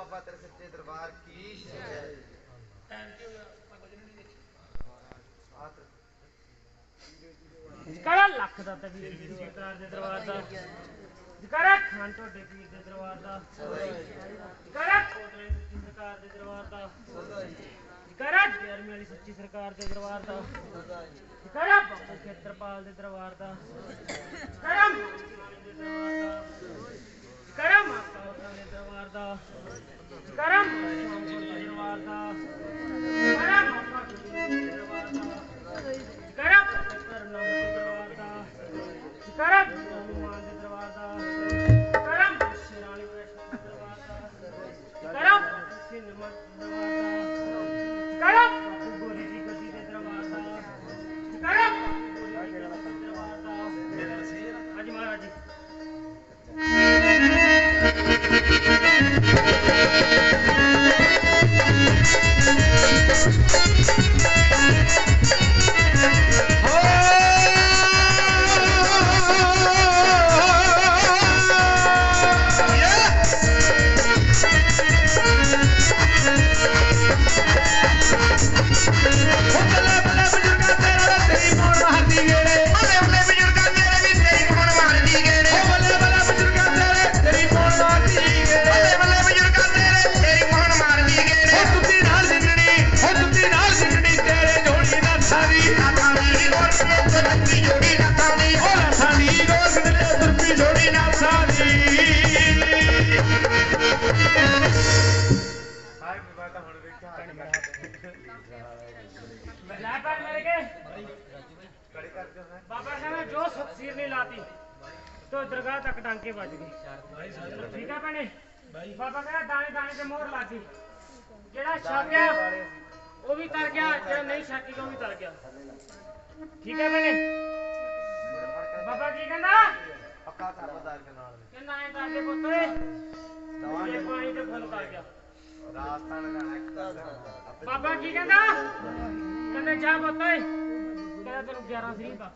बाबा तेरे सच्चे दरबार की जकारा लख दा ते वीर जी सरकार दे दरबार दा जकारा खान टोडे पीर दे दरबार दा जकारा कोटले सच्ची सरकार दे दरबार दा जकारा 11वीं वाली सच्ची सरकार दे दरबार दा जकारा बाबा खेत्रपाल दे दरबार दा जकारा जकारा माता दे दरबार दा जकारा दरबार दा जकारा माता दे दरबार दा जकारा करना दे दरबार दा जकारा हनुमान दे दरबार दा जकारा शिराली वैष्णो दे दरबार दा जकारा सिनेमा दरबार दा जकारा गोरी जी गद्दी दे दरबार दा जकारा दरबार दा हाजी महाराज जी बाबा कहना जो सिर नहीं लाती तो दरगाह तक टांके बज गए ठीक है भैने बाबा कहना दाने दाने से मोहर लाती जेड़ा छाकिया वो भी तर गया जेड़ा नहीं छाकी वो भी तर गया ठीक है भैने बाबा की कहना पक्का सरदार के नाल कहना है ताके पुत्रे ये पानी ते फुल कर गया राजस्थान का बाबा की कहना कहने जा पुत्रे कहना तेन 11 फ्री का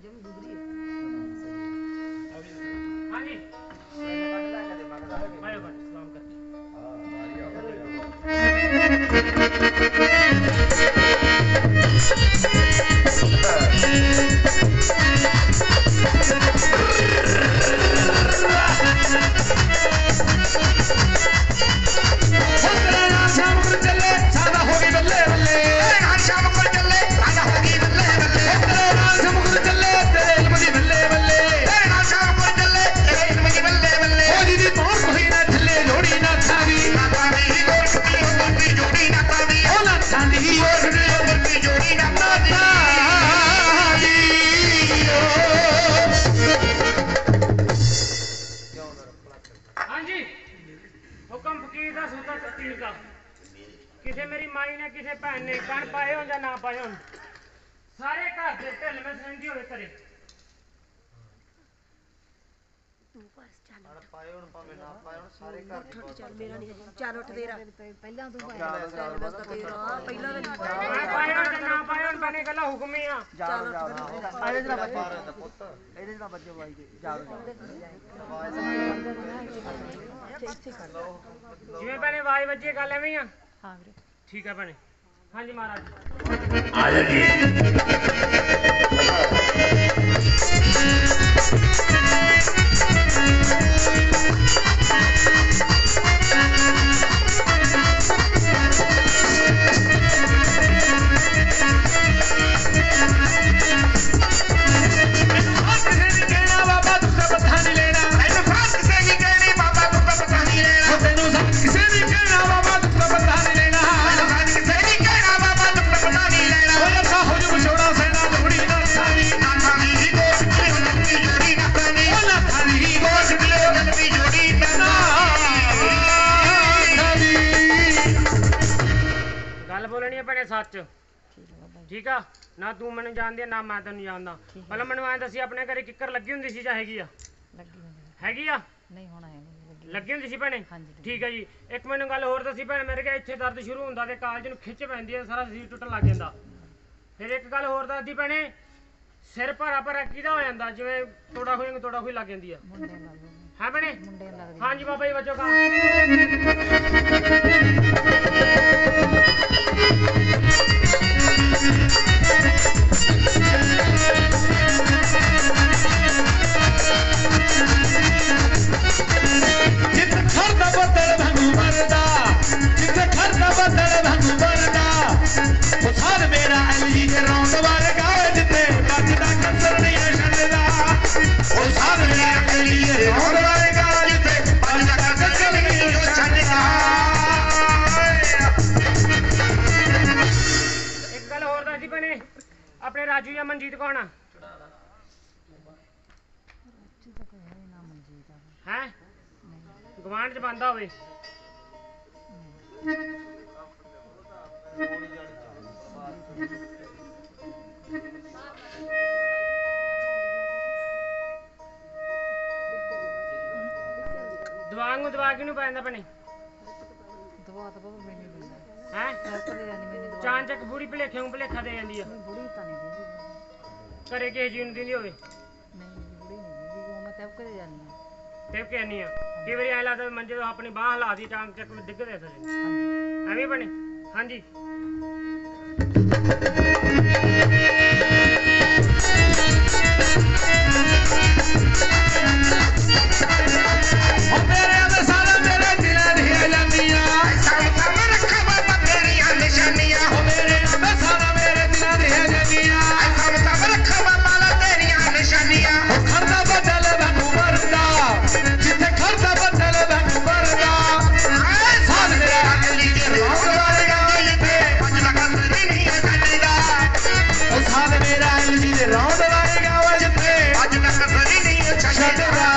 हाँ जी आयो बट सलाम कर शाम को चले सादा होगी बल्ले बल्ले शाम को चले सादा होगी बल्ले बल्ले शाम को चले तेरे इल्म दी बल्ले बल्ले शाम को चले तेरे इल्म दी बल्ले बल्ले ओ दीदी तोर कोई ना थल्ले जोड़ी ना थावी थावी गोर की बंदी जोड़ी ना थावी ओ ना थांदी गोर की बंदी जोड़ी ना थावी हाँ जी हुक्म फकीर दा सूता तकदीर दा किसे मेरी माई ने किसे भैन ने कण पाए हो या ना पाए हो सारे घर दे ढिल में सहंदी होए करे पाए हुन भाਵੇਂ ना पाए हुन सारे घर ਦੀ ਮੇਰਾ ਨਹੀਂ ਚੱਲ ਉੱਠ ਤੇਰਾ ਪਹਿਲਾਂ ਤੂੰ ਪਾਇਆ ਬਸ ਤੇਰਾ ਪਹਿਲਾਂ ਤਾਂ ਨਹੀਂ पाए हो या ना पाए हो बने गला हुक्म ही आ ਚੱਲ ਉੱਠ ਇਹਦੇ ਨਾਲ ਬੱਚੇ ਪੁੱਤ ਇਹਦੇ ਨਾਲ ਬੱਚੇ ਬਾਈ ਦੇ ਜਾਓ ਜਿਵੇਂ ਭੈਣੇ ਆਵਾਜ਼ ਵੱਜੀ ਗੱਲ ਐਵੇਂ ਹੀ ਆ ਹਾਂ ਵੀਰੇ ਠੀਕ ਹੈ ਭੈਣੇ ਹਾਂਜੀ ਮਹਾਰਾਜ आ सच ठीक आ ना तू मैनू जानदी ना मैं तेन जानदा पहले मैनू ऐ दसी अपने घरे किक्कर लगी हुंदी सी जां हैगी आ हैगी आ नहीं होना है लगी हुंदी सी भैने ठीक है जी एक मैनू गल होर दसी भैने मेरे के इत्थे दर्द शुरू हुंदा ते कालज नूं खिच पैंदी है सारा शरीर टुटन लग जांदा फिर एक गल होर दसदी भैने सिर भरा भरा किहदा हो जांदा जिवें तोड़ा खोई लग जांदी है ਹੈ ਬਣੇ ਮੁੰਡੇ ਨੂੰ ਲੱਗਦੀ ਹਾਂਜੀ ਬਾਬਾ ਜੀ ਬੱਚੋ ਕਾ ਜਿੱਥੇ ਖੜਦਾ ਬੱਦਲ ਵਾਂਗੂ ਵਰਦਾ ਜਿੱਥੇ ਖੜਦਾ ਬੱਦਲ ਵਾਂਗੂ ਵਰਦਾ ਉਹ ਸਾਧ ਮੇਰਾ ਅਲੀ ਦੇ ਰੌਂਦ ਵਰਗਾ ਜਿੱਥੇ ਵੱਜਦਾ ਕੰਸਰ ਨਹੀਂ ਛੱਡਦਾ ਉਹ ਸਾਧ ਮੇਰਾ ਅਲੀ ਦੇ ਰੌਂਦ ਵਰਗਾ ਜਿੱਥੇ ਵੱਜਦਾ ਕੰਸਰ ਨਹੀਂ ਛੱਡਦਾ ਇੱਕ ਗੱਲ ਹੋਰ ਦੱਸਦੀ ਬਣੇ ਆਪਣੇ ਰਾਜੂ ਜਾਂ ਮਨਜੀਤ ਕੌਣ ਆ ਹੈ ਗਵਾਂਢ ਚ ਬੰਦਾ ਹੋਵੇ ਦਵਾਂਗ ਨੂੰ ਦਵਾ ਕਿਹਨੂੰ ਪੈ ਜਾਂਦਾ ਭਣੇ ਦਵਾ ਤਾਂ ਬਾਬਾ ਮੈਨੂੰ ਦਿੰਦਾ ਹੈ ਕਦੇ ਨਹੀਂ ਮੈਨੂੰ ਦਵਾ ਚਾਂ ਚੱਕ ਬੁੜੀ ਭਲੇਖੇ ਨੂੰ ਭਲੇਖਾ ਦੇ ਜਾਂਦੀ ਆ ਬੁੜੀ ਤਾਂ ਨਹੀਂ ਦਿੰਦੀ ਘਰੇ ਕਿਸੇ ਜੀ ਨੂੰ ਦਿੰਦੀ ਹੋਵੇ ਨਹੀਂ ਬੁੜੀ ਨਹੀਂ ਦਿੰਦੀ ਉਹ ਮੈਂ ਤਬ ਕਦੇ ਜਾਣੀ ਆ ਤੇ ਕਹਿੰਨੀ ਆ ਕਈ ਵਾਰੀ ਐ ਲੱਗਦਾ ਮੰਜੇ ਤੋਂ ਆਪਣੀ ਬਾਹ ਹਿਲਾ ਦੀ ਚਾਂ ਚੱਕ ਡਿੱਗਦੇ ਥੱਲੇ ਹਾਂਜੀ ਐਵੇਂ ਬਣੇ ਹਾਂਜੀ ਉਹ ਮੇਰੇ ਦੇ ਸਾਲ ਮੇਰੇ ਦਿਲਾਂ ਦੀਆਂ ਜਾਂਦੀਆਂ ਸਮ ਰੱਖਾ ਬਾਬਾ ਤੇਰੀਆਂ ਨਿਸ਼ਾਨੀਆਂ ਉਹ ਮੇਰੇ ਦੇ ਸਾਲ ਮੇਰੇ ਦਿਲਾਂ ਦੀਆਂ ਜਾਂਦੀਆਂ ਸਮ ਰੱਖਾ ਬਾਬਾ ਤੇਰੀਆਂ ਨਿਸ਼ਾਨੀਆਂ ਉਹ ਖੜਦਾ ਬੱਦਲ ਵਾਂਗੂ ਵਰਦਾ ਜਿੱਥੇ ਖੜਦਾ ਬੱਦਲ ਵਾਂਗੂ ਵਰਦਾ ਸਾਧ ਮੇਰਾ ਅਲੀ ਦੇ ਰੌਂਦ ਵਰਗਾ ਜਿੱਥੇ ਵੱਜਦਾ ਕੰਸਰ ਨਹੀਂ ਛੱਡਦਾ ਉਹ ਸਾਧ ਮੇਰਾ ਅਲੀ ਦੇ ਰੌਂਦ ਵਰਗਾ ਜਿੱਥੇ ਵੱਜਦਾ ਕੰਸਰ ਨਹੀਂ ਛੱਡਦਾ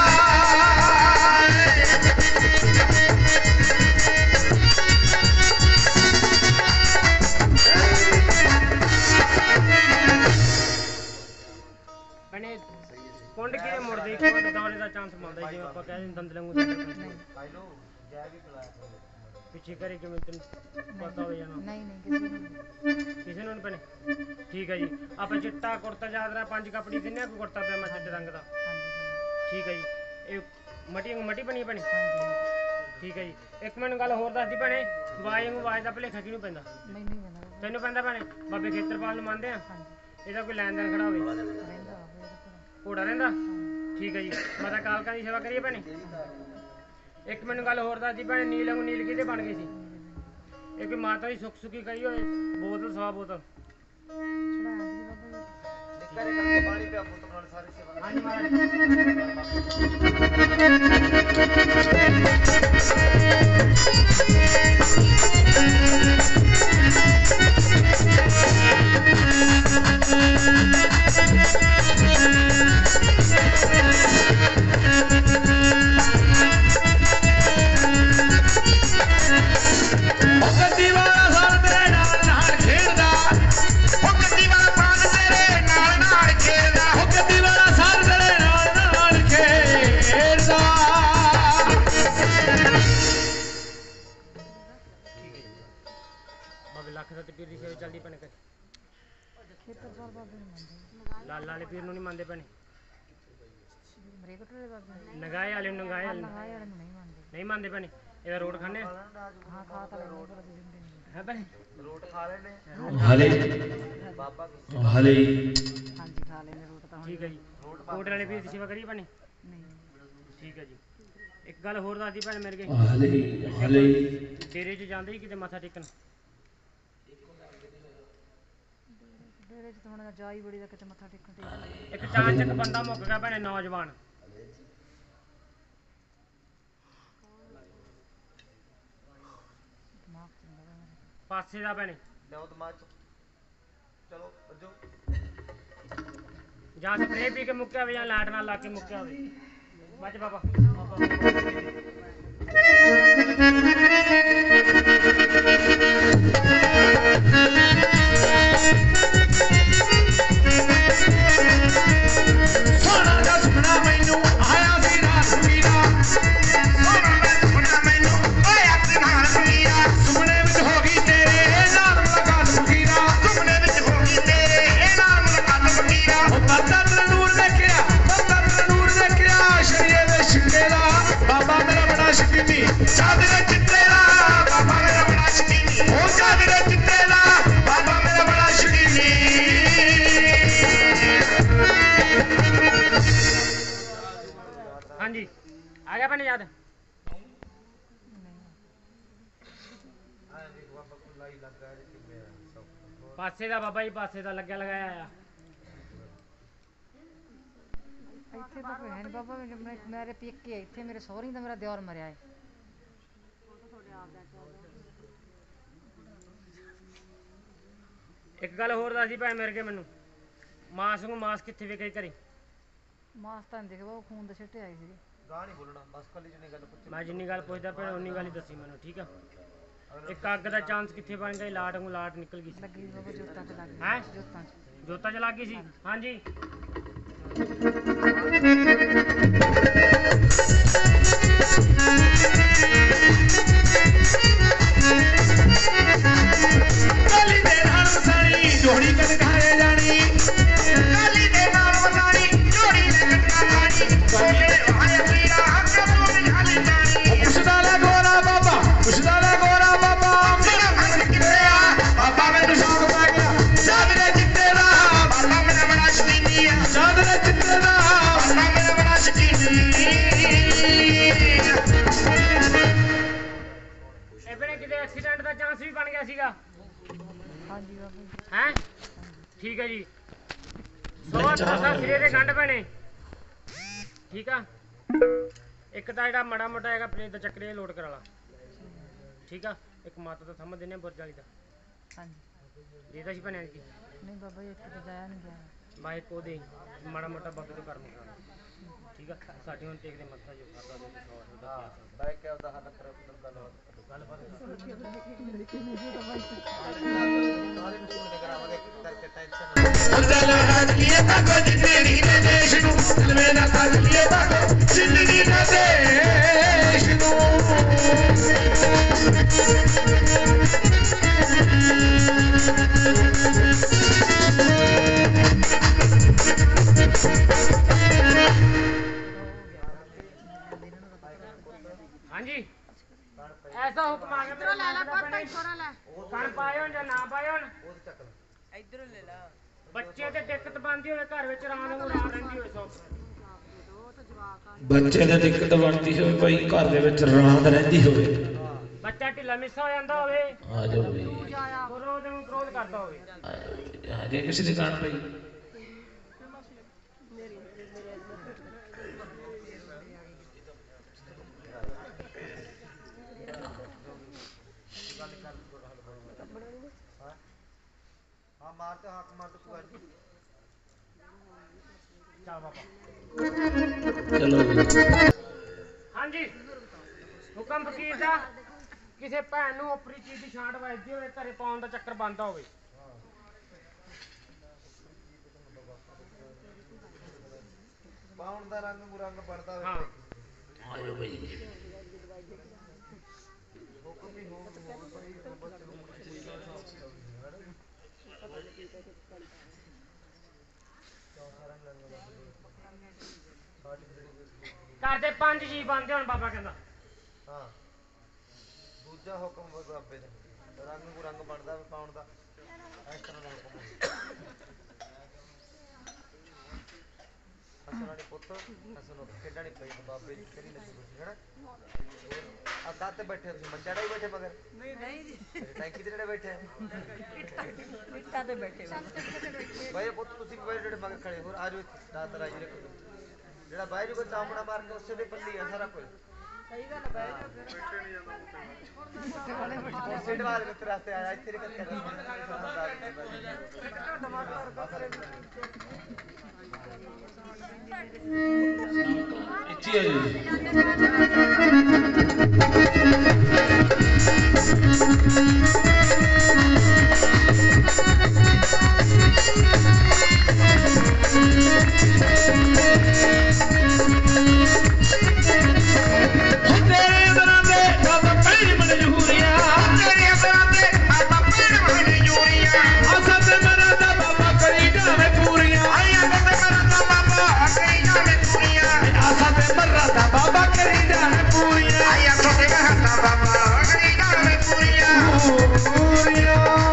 ਭਣੇ ਕੁੰਡ ਕਿਹਦੇ ਮੁੜਦੇ ਕੁੰਡ ਦੌੜੇ ਦਾ ਚਾਂਸ ਮਿਲਦਾ ਜਿਵੇਂ ਆਪਾਂ ਕਹਿੰਦੇ ਦੰਦਲਾਂ ਨੂੰ ਭਾਈ ਲੋ ਜੈ ਵੀ ਖਲਾਇਆ ਪਿੱਛੇ ਕਰੇ ਕਿਵੇਂ ਤੈਨੂੰ ਪਤਾ ਹੋ ਜਾਣਾ ਨਹੀਂ ਨਹੀਂ ਕਿਸੇ ਨੂੰ ਕਿਸੇ ਨੂੰ ਨੀ ਭਣੇ ਠੀਕ ਹੈ ਜੀ ਆਪਾਂ ਚਿੱਟਾ ਕੁੜਤਾ ਚਾਦਰਾ 5 ਕੱਪੜੀ ਦਿੰਨੇ ਆ ਕੋਈ ਕੁੜਤਾ ਪਜਾਮਾ ਚਿੱਟੇ ਰੰਗ ਦਾ ਠੀਕ ਹੈ ਜੀ ਇਹ ਮਟੀ ਬਣੀ ਭਣੇ ਠੀਕ ਹੈ ਜੀ ਇੱਕ ਮੈਨੂੰ ਗੱਲ ਹੋਰ ਦੱਸਦੀ ਭਣੇ ਵਾਜ ਨੂੰ ਵਾਜ ਦਾ ਭਲੇਖਾ ਕਿਹਨੂੰ ਪੈਂਦਾ ਮੈਨੂੰ ਨਹੀਂ ਕਹਿੰਦਾ ਤੈਨੂੰ ਪੈਂਦਾ ਭਣੇ ਬਾਬੇ ਖੇਤਰਪਾਲ ਨੂੰ ਮੰਨਦੇ ਆ ਹਾਂਜੀ ਇਹਦਾ ਕੋਈ ਲੈਣ ਦੇਣ ਖੜਾ ਹੋਵੇ ਰਹਿੰਦਾ ਹੋਵੇ ਇਹਦਾ ਘੋੜਾ ਰਹਿੰਦਾ ਠੀਕ ਹੈ ਜੀ ਮਾਤਾ ਕਾਲਕਾ ਦੀ ਸੇਵਾ ਕਰੀਏ ਭਣੇ ਇੱਕ ਮੈਨੂੰ ਗੱਲ ਹੋਰ ਦੱਸਦੀ ਭੈਣੇ ਨੀਲ ਵਾਂਗੂ ਨੀਲ ਕਿਹਦੇ ਬਣ ਗਏ ਸੀ ਇਹ ਕੋਈ ਮਾਤਾ ਦੀ ਸੁੱਖ ਸੁੱਖੀ ਕਰੀ ਹੋਏ ਬੋਤਲ ਸਵਾ ਬੋਤਲ ਚੜਾਉਂਦੀ ਬਾਬਾ ਨਿੱਕਰੇ ਕਰਕੇ ਪਾਣੀ ਪਿਆ ਪੁੱਤ ਨਾਲ ਸਾਰੇ ਸੇਵਾ ਹਾਂਜੀ ਮਹਾਰਾਜ ਉਹ ਗੱਡੀ ਵਾਲਾ ਸਾਲ ਤੇਰੇ ਨਾਲ ਨਾਲ ਖੇਡਦਾ ਉਹ ਗੱਡੀ ਵਾਲਾ ਸਾਲ ਤੇਰੇ ਨਾਲ ਨਾਲ ਖੇਡਦਾ ਉਹ ਗੱਡੀ ਵਾਲਾ ਸਾਲ ਤੇਰੇ ਨਾਲ ਨਾਲ ਖੇਡਦਾ ਬਾਬੇ ਲੱਖ ਦਾ ਤੇ ਪੀਰ ਦੀ ਸੇਵਾ ਚੱਲਦੀ ਭੈਣੇ ਕਦੇ ਖੇਤਰਪਾਲ ਬਾਬੇ ਨੂੰ ਮੰਨਦੇ ਲਾਲ ਵਾਲੇ ਪੀਰ ਨੂੰ ਨਹੀਂ ਮੰਨਦੇ ਭੈਣੇ ਮਰੇ ਕਟੜੇ ਬਾਬੇ ਨੂੰ ਨਗਾਏ ਵਾਲੇ ਨੂੰ ਨਗਾਏ ਵਾਲੇ ਨੂੰ ਨਗਾਏ ਵਾਲੇ ਨੂੰ ਨਹੀਂ ਮੰਨਦੇ ਨਹੀਂ ਮੰਨਦੇ ਭੈਣੇ ਇਹਦਾ ਰੋਡ ਖਾਣੇ ਹਾਂ ਖਾ ਤਾਂ ਲੈਂਦੇ ਪਰ ਅਸੀਂ ਦਿੰਦੇ ਨਹੀਂ ਹੈ ਭੈਣੇ ਰੋਟ ਖਾ ਲੈਣੇ ਹਲੇ ਬਾਬਾ ਹਲੇ ਹਾਂਜੀ ਖਾ ਲੈਂਦੇ ਰੋਟ ਤਾਂ ਹੁਣ ਠੀਕ ਹੈ ਜੀ ਕੋਟ ਵਾਲੇ ਪੀਰ ਦੀ ਸੇਵਾ ਕਰੀਏ ਭੈਣੇ ਨਹੀਂ ਠੀਕ ਹੈ ਜੀ ਇੱਕ ਗੱਲ ਹੋਰ ਦੱਸਦੀ ਭੈਣੇ ਮੇਰੇ ਕੇ ਹਲੇ ਡੇਰੇ 'ਚ ਜਾਂਦੇ ਹੀ ਕਿਤੇ ਮੱਥਾ ਟੇਕਣ ਡੇਰੇ 'ਚ ਤਾਂ ਹੁਣ ਜਾਈ ਬੜੀ ਦਾ ਕਿਤੇ ਮੱਥਾ ਟੇਕਣ ਤੇ ਇੱਕ ਚਾਂਚਕ ਬੰਦਾ ਮੁੱਕ ਗਿਆ ਭੈਣੇ ਨੌਜਵਾਨ ਦਿਮਾਗ ਚ ਨਹੀਂ ਲੱਗਦਾ ਪਾਸੇ ਦਾ ਭੈਣੇ ਲਿਆਓ ਦਿਮਾਗ ਚ ਚਲੋ ਅੱਜੋ ਜਾਂ ਸਪਰੇ ਪੀ ਕੇ ਮੁੱਕਿਆ ਹੋਵੇ ਜਾਂ ਲਾਟ ਨਾਲ ਲਾ ਕੇ ਮੁੱਕਿਆ ਹੋਵੇ ਬੱਜ ਬਾਬਾ ਸੋਨਾ ਦਾ ਸੁਪਨਾ ਮੈਨੂੰ ਆਇਆ ਸੀ ਰਾਤ ਮੀਰਾ ਸੋਨਾ ਦਾ ਸੁਪਨਾ ਮੈਨੂੰ ਆਇਆ ਸੀ ਰਾਤ ਮੀਰਾ ਸੁਪਨੇ ਵਿੱਚ ਹੋ ਗਈ ਤੇਰੇ ਨਾਲ ਮੁਲਾਕਾਤ ਮੀਰਾ ਸੁਪਨੇ ਵਿੱਚ ਹੋ ਗਈ ਤੇਰੇ ਨਾਲ ਮੁਲਾਕਾਤ ਮੀਰਾ ਉਹ ਪਰਦਾ ਨੂਰ ਦੇਖਿਆ ਸ਼ਰੀਏ ਦੇ ਸ਼ਿੰਗੇ ਹਾਂਜੀ ਆ ਗਿਆ ਭੈਣੇ ਯਾਦ ਆਏ ਦੇਖ ਬਾਬਾ ਕੋਲ ਲਾਈ ਲੱਗਾ ਜੇ ਕਿਵੇਂ ਆ ਸਭ ਪਾਸੇ ਦਾ ਬਾਬਾ ਜੀ ਪਾਸੇ ਦਾ ਲੱਗਿਆ ਲਗਾਇਆ ਆ ਇੱਥੇ ਤਾਂ ਕੋਈ ਹੈ ਨਹੀਂ ਬਾਬਾ ਮੇਰੇ ਪੇਕੇ ਆ ਇੱਥੇ ਮੇਰੇ ਸਹੁਰੇ ਦਾ ਮੇਰਾ ਦਿਓਰ ਮਰਿਆ ਹੈ ਇੱਕ ਗੱਲ ਹੋਰ ਦੱਸੀ ਭੈਣ ਮੇਰੇ ਕੇ ਮੈਨੂੰ ਮਾਸ ਨੂੰ ਮਾਸ ਕਿੱਥੇ ਵੇਖੇ ਘਰੇ ਮਾਸ ਤਾਂ ਨੀ ਦੇਖੋ ਖੂਨ ਦੇ ਛਿੱਟੇ ਆਏ ਸੀਗੇ ਗਾਹ ਨਹੀਂ ਬੋਲਣਾ ਬਸ ਕੱਲੀ ਜਿੰਨੀ ਗੱਲ ਪੁੱਛੀ ਮੈਂ ਜਿੰਨੀ ਗੱਲ ਪੁੱਛਦਾ ਭੈਣ ਉਨੀ ਗੱਲ ਹੀ ਦੱਸੀ ਮੈਨੂੰ ਠੀਕ ਆ ਇੱਕ ਅੱਗ ਦਾ ਚਾਂਸ ਕਿੱਥੇ ਬਣ ਗਿਆ ਲਾਟ ਨੂੰ ਲਾਟ ਨਿਕਲ ਗਈ ਸੀ ਲੱਗੀ ਬਾਬਾ ਜੋਤਾਂ ਚ ਲੱਗ ਹੈਂ? ਗਈ ਜੋਤਾਂ ਚ ਜੋਤਾਂ ਚ ਲੱਗ ਗਈ ਸੀ ਹਾਂਜੀ ਕਾਲੀ ਦੇ ਨਾਲ ਵਸਾਣੀ ਜੋੜੀ ਕਟਕਾਏ ਜਾਣੀ ਕਾਲੀ ਦੇ ਨਾਲ ਵਸਾਣੀ ਜੋੜੀ ਨੇ ਕਟਕਾ ਜਾਣੀ ਕੋਲੇ ਆਇਆ ਵੀਰਾ ਹੱਥ ਤੋਂ ਨਿਹਾਲੀ ਜਾਣੀ ਪੁੱਛਦਾ ਲੈ ਗੋਰਾ ਬਾਬਾ ਮੇਰਾ ਮਨ ਕਿੱਥੇ ਆ ਬਾਬਾ ਮੈਨੂੰ ਸ਼ੌਕ ਪੈ ਗਿਆ ਚਾਦਰੇ ਚਿੱਟੇ ਦਾ ਬਾਬਾ ਮੇਰਾ ਬੜਾ ਸ਼ਕੀਨੀ ਆ ਚਾਦਰੇ ਚਿੱਟੇ ਦਾ ਬਾਬਾ ਮੇਰਾ ਬੜਾ ਸ਼ਕੀਨੀ ਇਹ ਭੈਣੇ ਕਿਤੇ ਐਕਸੀਡੈਂਟ ਦਾ ਚਾਂਸ ਵੀ ਬਣ ਗਿਆ ਸੀਗਾ ਹਾਂਜੀ ਬਾਬਾ ਹੈਂ ਠੀਕ ਹੈ ਜੀ ਸਵਾ ਦਸਾਂ ਸਿਰੇ ਦੇ ਗੰਢ ਪੈਣੇ ਠੀਕ ਆ ਇੱਕ ਤਾਂ ਜਿਹੜਾ ਮਾੜਾ ਮੋਟਾ ਹੈਗਾ ਪਲੇਟ ਦਾ ਚੱਕਰੇ ਲੋਡ ਕਰਾ ਲਾ ਠੀਕ ਆ ਇੱਕ ਮਾਤਾ ਦਾ ਸਮਝ ਦਿੰਨੇ ਬੁਰਜ ਵਾਲੀ ਦਾ ਹਾਂਜੀ ਦੇਦਾ ਸੀ ਭੈਣੇ ਕੀ ਨਹੀਂ ਬਾਬਾ ਜੀ ਇੱਥੇ ਤਾਂ ਜਾਇਆ ਨਹੀਂ ਗਿਆ ਮੈਂ ਇੱਕ ਉਹਦੇ ਮਾੜਾ ਮੋਟਾ ਬਾਬੇ ਤੋਂ ਕਰਮ ਕਰਾ ਠੀਕ ਆ ਸਾਡੇ ਹੁਣ ਟੇਕਦੇ ਮੱਥਾ ਜੋ ਖਾਦਾ ਦੋ ਸੌ ਹਾਂ ਬੈ ਕੇ ਉਹਦਾ ਹੱਲ ਕਰ ਗੱਲਬਾਤ ਸਾਰੇ ਨੂੰ ਸੁਣ ਕਰਾਵਾਂਗੇ ਕਰਕੇ ਟੈਨਸ਼ਨ ਦਿਲ ਹੱਥ ਲਿਏ ਤਾਂ ਜਿੰਦੜੀ ਦੇ ਦੇਸ਼ ਨੂੰ ਦਿਲ ਮੇਰਾ ਹੱਥ ਲਿਏ ਤਾਂ ਜਿੰਦੜੀ ਦੇ ਦੇਸ਼ ਹਾਂਜੀ ਐਸਾ ਹੁਕਮ ਆ ਗਿਆ ਮੇਰਾ ਲੈ ਲੈ ਪੱਤਾ ਥੋੜਾ ਲੈ ਕਣ ਪਾਇਓ ਜਾਂ ਨਾ ਪਾਇਓ ਉਹਦੇ ਚੱਕ ਲੈ ਇਧਰੋਂ ਲੈ ਲਾ ਬੱਚੇ ਤੇ ਦਿੱਕਤ ਬੰਦੀ ਹੋਵੇ ਘਰ ਵਿੱਚ ਰਾਮ ਨੂੰ ਰਾਮ ਰਹਿੰਦੀ ਹੋਵੇ ਸੌ ਬੱਚੇ ਦੇ ਦਿੱਕਤ ਬਣਦੀ ਹੋਵੇ ਭਾਈ ਘਰ ਦੇ ਵਿੱਚ ਰਾਂਦ ਰਹਿੰਦੀ ਹੋਵੇ ਬੱਚਾ ਢਿੱਲਾ ਮਿੱਸਾ ਹੋ ਜਾਂਦਾ ਹੋਵੇ ਆ ਜਾਓ ਬਈ ਕ੍ਰੋਧ ਨੂੰ ਕ੍ਰੋਧ ਕਰਦਾ ਹੋਵੇ ਆ ਜੇ ਕਿਸੇ ਦੀ ਕਾਨ ਪਈ ਹਾਂ ਮਾਰ ਤੇ ਹੱਕ ਮਾਰ ਤੇ ਕੋਈ ਗੱਲ ਚੱਲ ਬਾਬਾ ਚਲੋ ਜੀ ਹਾਂਜੀ ਹੁਕਮ ਫਕੀਰ ਦਾ ਕਿਸੇ ਭੈਣ ਨੂੰ ਉਪਰੀ ਚੀਜ਼ ਦੀ ਛਾਂਟ ਵੱਜਦੀ ਹੋਵੇ ਘਰੇ ਪਾਉਣ ਦਾ ਚੱਕਰ ਬੰਦਾ ਹੋਵੇ ਪਾਉਣ ਦਾ ਰੰਗ ਬਣਦਾ ਹਾਂ ਹੋਵੇ ਆ ਜਾਓ ਬਈ ਹੁਕਮ ਵੀ ਹੋਵੇ ਬੜੀ ਬੱਚੇ ਨੂੰ ਘਰ ਦੇ 5 ਜੀ ਬਣਦੇ ਹੁਣ ਬਾਬਾ ਕਹਿੰਦਾ ਹਾਂ ਦੂਜਾ ਹੁਕਮ ਬਾਬੇ ਦਾ ਰੰਗ ਬਣਦਾ ਵਾ ਪਾਉਣ ਦਾ ਇਸ ਤਰ੍ਹਾਂ ਦਾ ਹੁਕਮ ਹਸਨ ਵਾਲੀ ਪੁੱਤ ਹਸਨ ਨੂੰ ਖੇਡਾਂ ਨਹੀਂ ਪਈ ਬਾਬੇ ਦੀ ਕਰੀ ਲੱਗੀ ਕੁਛ ਹੈਨਾ ਅੱਧਾ ਤੇ ਬੈਠੇ ਤੁਸੀਂ ਮੰਜਾ ਡਾ ਹੀ ਬੈਠੇ ਮਗਰ ਨਹੀਂ ਜੀ ਟੈਂਕੀ ਤੇ ਜਿਹੜੇ ਬੈਠੇ ਆ ਇੱਟਾਂ ਤੇ ਬੈਠੇ ਬਾਈ ਪੁੱਤ ਤੁਸੀਂ ਕੋਈ ਜਿਹੜੇ ਮਗਰ ਖੜੇ ਹੋਰ ਆ ਜਾਓ ਇੱਥੇ ਰਾਤ ਰਾਜੀ ਰੱਖੋ ਜਿਹੜਾ ਬਾਈ ਜੀ ਕੋਈ ਚਾਮੜਾ ਮਾਰ ਕੇ ਉਸੇ ਦੇ ਪੱਲੀ ਆ ਸਾਰਾ ਕੁਝ ਸਹੀ ਗੱਲ ਬਹਿ ਜਾ ਫਿਰ ਉਸੇ ਦੇ ਬਾਅਦ ਵਿੱਚ ਰਸਤੇ ਆਇਆ ਇੱਥੇ ਰਿਕਤ ਕਰ ਇੱਥੇ ਆ ਜੀ ਤੇਰੇ ਦਰਾਂ ਦੇ ਬਾਬਾ ਪੀਰ ਮਨਜੂਰੀਆਂ ਤੇਰੇ ਦਰਾਂ ਦੇ ਬਾਬਾ ਪੀਰ ਮਨਜੂਰੀਆਂ ਆਸਾਂ ਤੇ ਮਰਾਂ ਦਾ ਬਾਬਾ ਕਰੀ ਜਾਵੇ ਪੂਰੀਆਂ ਆਇਆ ਤੇ ਮੇਰਾ ਦਾ ਬਾਬਾ ਕਰੀ ਜਾਵੇ ਪੂਰੀਆਂ ਆਸਾਂ ਤੇ ਮਰਾਂ ਦਾ ਬਾਬਾ ਕਰੀ ਜਾਵੇ ਪੂਰੀਆਂ ਆਇਆ ਤੇ ਮੇਰਾ ਦਾ ਬਾਬਾ ਕਰੀ ਜਾਵੇ ਪੂਰੀਆਂ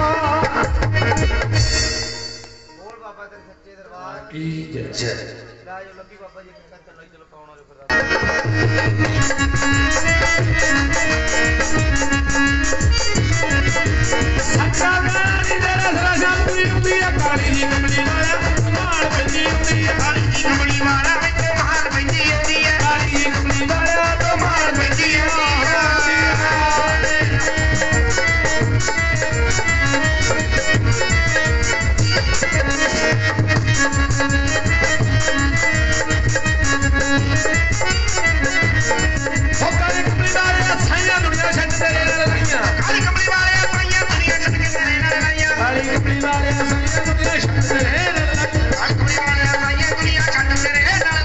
ਬੋਲ ਬਾਬਾ ਤੇਰੇ ਸੱਚੇ ਦਰਬਾਰ ਕੀ ਜੱਜ ਲਾ ਆ ਜੋ ਲੱਭੀ ਬਾਬਾ ਜੀ ਇੱਕ ਕੰਚਨ ਲਈ ਚਲੋ ਪਾਉਣਾ ਜੋ ਫਿਰ ਸੱਚਾ ਗਾਣੀ ਦੇ ਰਸਰਾ ਸ਼ਾਂਤੀ ਹੁੰਦੀ ਆ ਕਾਲੀ ਜੀ ਕਮਲੀ ਵਾਲਾ ਮਾਲ ਪੈਂਦੀ ਹੁੰਦੀ ਆ ਕਾਲੀ ਜੀ ਕਮਲੀ ਵਾਲਾ ਵਿੱਚ ਮਾਲ ਪੈਂਦੀ ਹੁੰਦੀ ਆ ਕਾਲੀ ਜੀ ਕਮਲੀ ਵਾਲਾ ਤੋਂ ਮਾਲ ਪੈਂਦੀ ਹੁੰਦੀ ਕਾਲੀ ਕਮਲੀ ਵਾਲੇ ਸਾਈਆਂ ਦੁਨੀਆ ਛੱਡ ਤੇਰੇ ਨਾਲ ਲਾਈਆਂ ਕਾਲੀ ਕਮਲੀ ਵਾਲੇ ਸਾਈਆਂ ਦੁਨੀਆ ਛੱਡ ਕੇ ਤੇਰੇ ਨਾਲ ਲਾਈਆਂ ਕਾਲੀ ਕਮਲੀ ਵਾਲੇ ਸਾਈਆਂ ਦੁਨੀਆ ਛੱਡ ਤੇਰੇ ਨਾਲ ਲਾਈਆਂ ਕਾਲੀ ਕਮਲੀ ਵਾਲੇ ਸਾਈਆਂ ਦੁਨੀਆ ਛੱਡ ਤੇਰੇ ਨਾਲ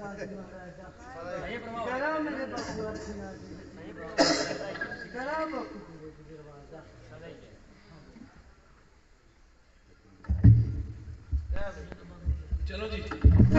ਸਹੀ ਪ੍ਰਭਾਵ ਕਰਾ ਮੇਰੇ ਬਾਪੂ ਅਰਥੀਆਂ ਜੀ ਸਹੀ ਪ੍ਰਭਾਵ ਕਰਾ ਬਾਪੂ ਦੇ ਦਰਬਾਰ ਦਾ ਸਦਾ ਹੀ ਚਲੋ ਜੀ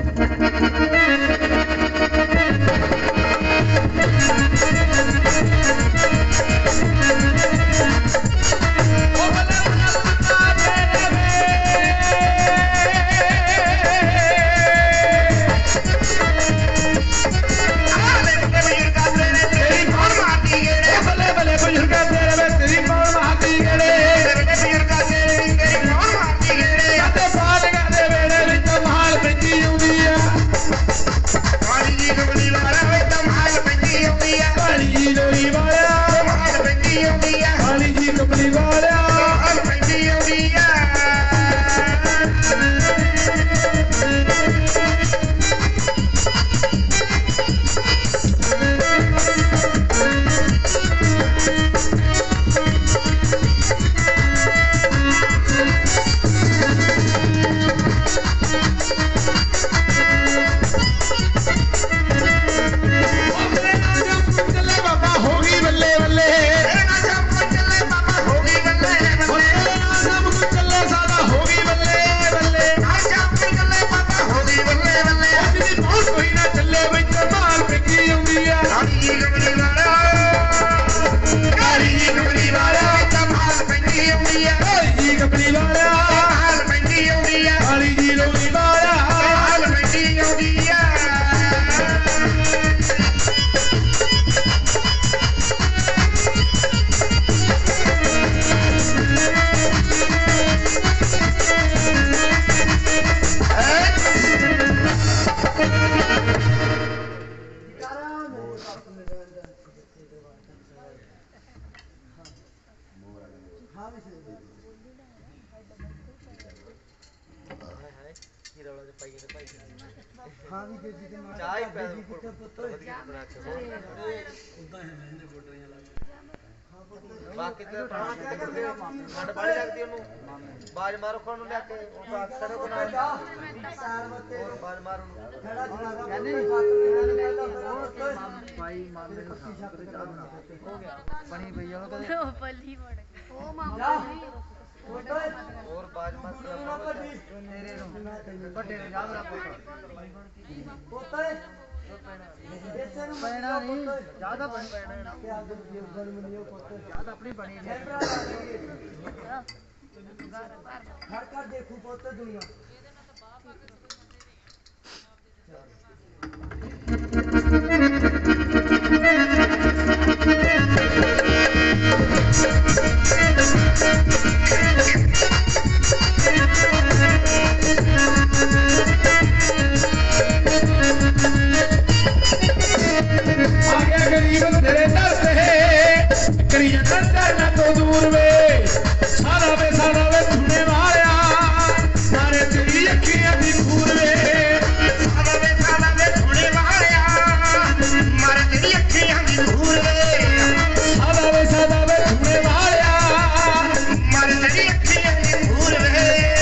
ਹਾਂ ਵੀ ਕੇ ਜੀ ਦੇ ਨਾਲ ਚਾਹ ਹੀ ਪੈ ਜੀ ਕਿਤੇ ਪੁੱਤ ਵਧੀਆ ਬਣਾ ਕੇ ਬਾਕੀ ਤੇ ਖੰਡ ਬੜੀ ਲੱਗਦੀ ਉਹਨੂੰ ਬਾਜ ਮਾਰੋ ਖਾਣ ਨੂੰ ਲਿਆ ਕੇ ਉਹ ਤਾਂ ਅਕਸਰ ਬਣਾਉਂਦਾ ਹੋਰ ਬਾਜ ਮਾਰੋ ਖੜਾ ਜਨਾਬ ਕਹਿੰਦੇ ਭਾਈ ਮਾਮੇ ਨੂੰ ਸ਼ੱਕ ਤੇ ਚਾਹ ਬਣਾ ਹੋ ਗਿਆ ਬਣੀ ਪਈ ਉਹ ਕਦੇ ਉਹ ਪੱਲੀ ਵੜ ਉਹ ਮਾਮਾ ਹੋਰ ਬਾਜ ਮਾਰ ਤੇਰੇ ਨੂੰ ਵੱਡੇ ਨੂੰ ਯਾਦ ਰੱਖ ਪੁੱਤ ਇਸੇ ਨੂੰ ਪੈਣਾ ਨਹੀਂ ਜ਼ਿਆਦਾ ਬਣ ਪੈਣਾ ਤੇ ਆਪ ਦੇ ਬਣ ਮਨੀਓ ਪੁੱਤ ਜ਼ਿਆਦਾ ਆਪਣੀ ਬਣੀ ਨਹੀਂ ਘਰ ਘਰ ਦੇਖੂ ਪੁੱਤ ਦੁਨੀਆ गरीब तेरे दर पे करी करना तो दूर वे सारा वे धुने वालिया सारे तेरी अखियां दी खूर वे सारा वे धुने वालिया मारे तेरी अखियां दी खूर वे सारा वे धुने वालिया मारे तेरी अखियां दी खूर वे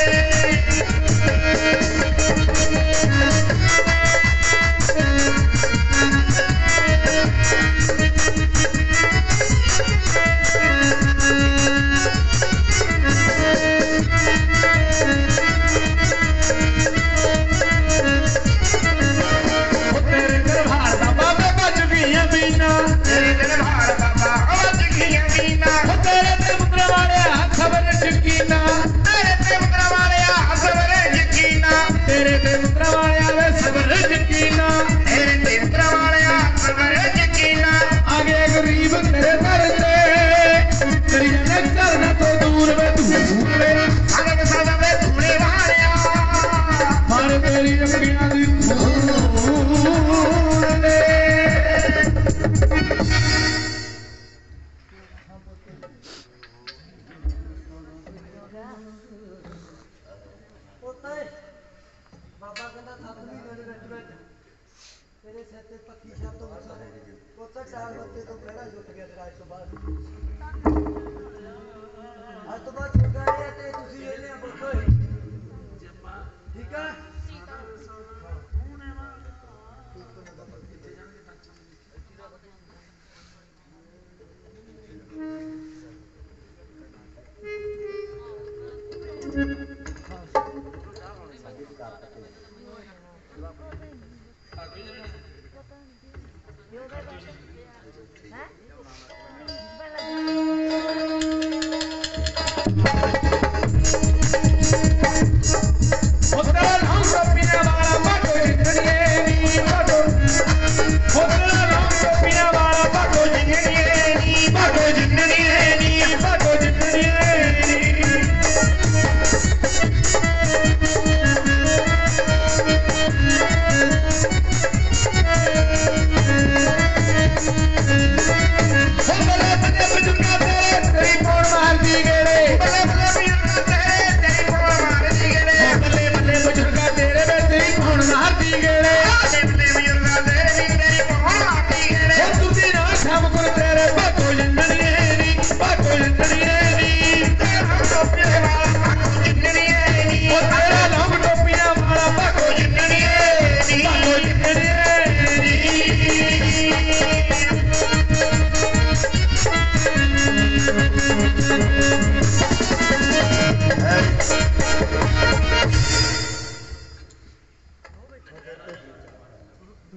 ਬਾਬਾ ਕਹਿੰਦਾ 7 ਮਹੀਨੇ ਦੇ ਵਿੱਚ ਤੇਰੇ ਸਿਰ ਤੇ ਪੱਕੀ ਛੱਤ ਹੋ ਸਕਦੀ ਪੁੱਤ ਚਾਰ ਬੱਤੇ ਤੋਂ ਪਹਿਲਾਂ ਜੁੱਟ ਗਿਆ ਤੇਰਾ ਅੱਜ ਤੋਂ ਬਾਅਦ ਛੁੱਟਾ ਹੈ ਤੇ ਤੁਸੀਂ ਇਹਨੇ ਪੁੱਤ ਠੀਕ ਹੈ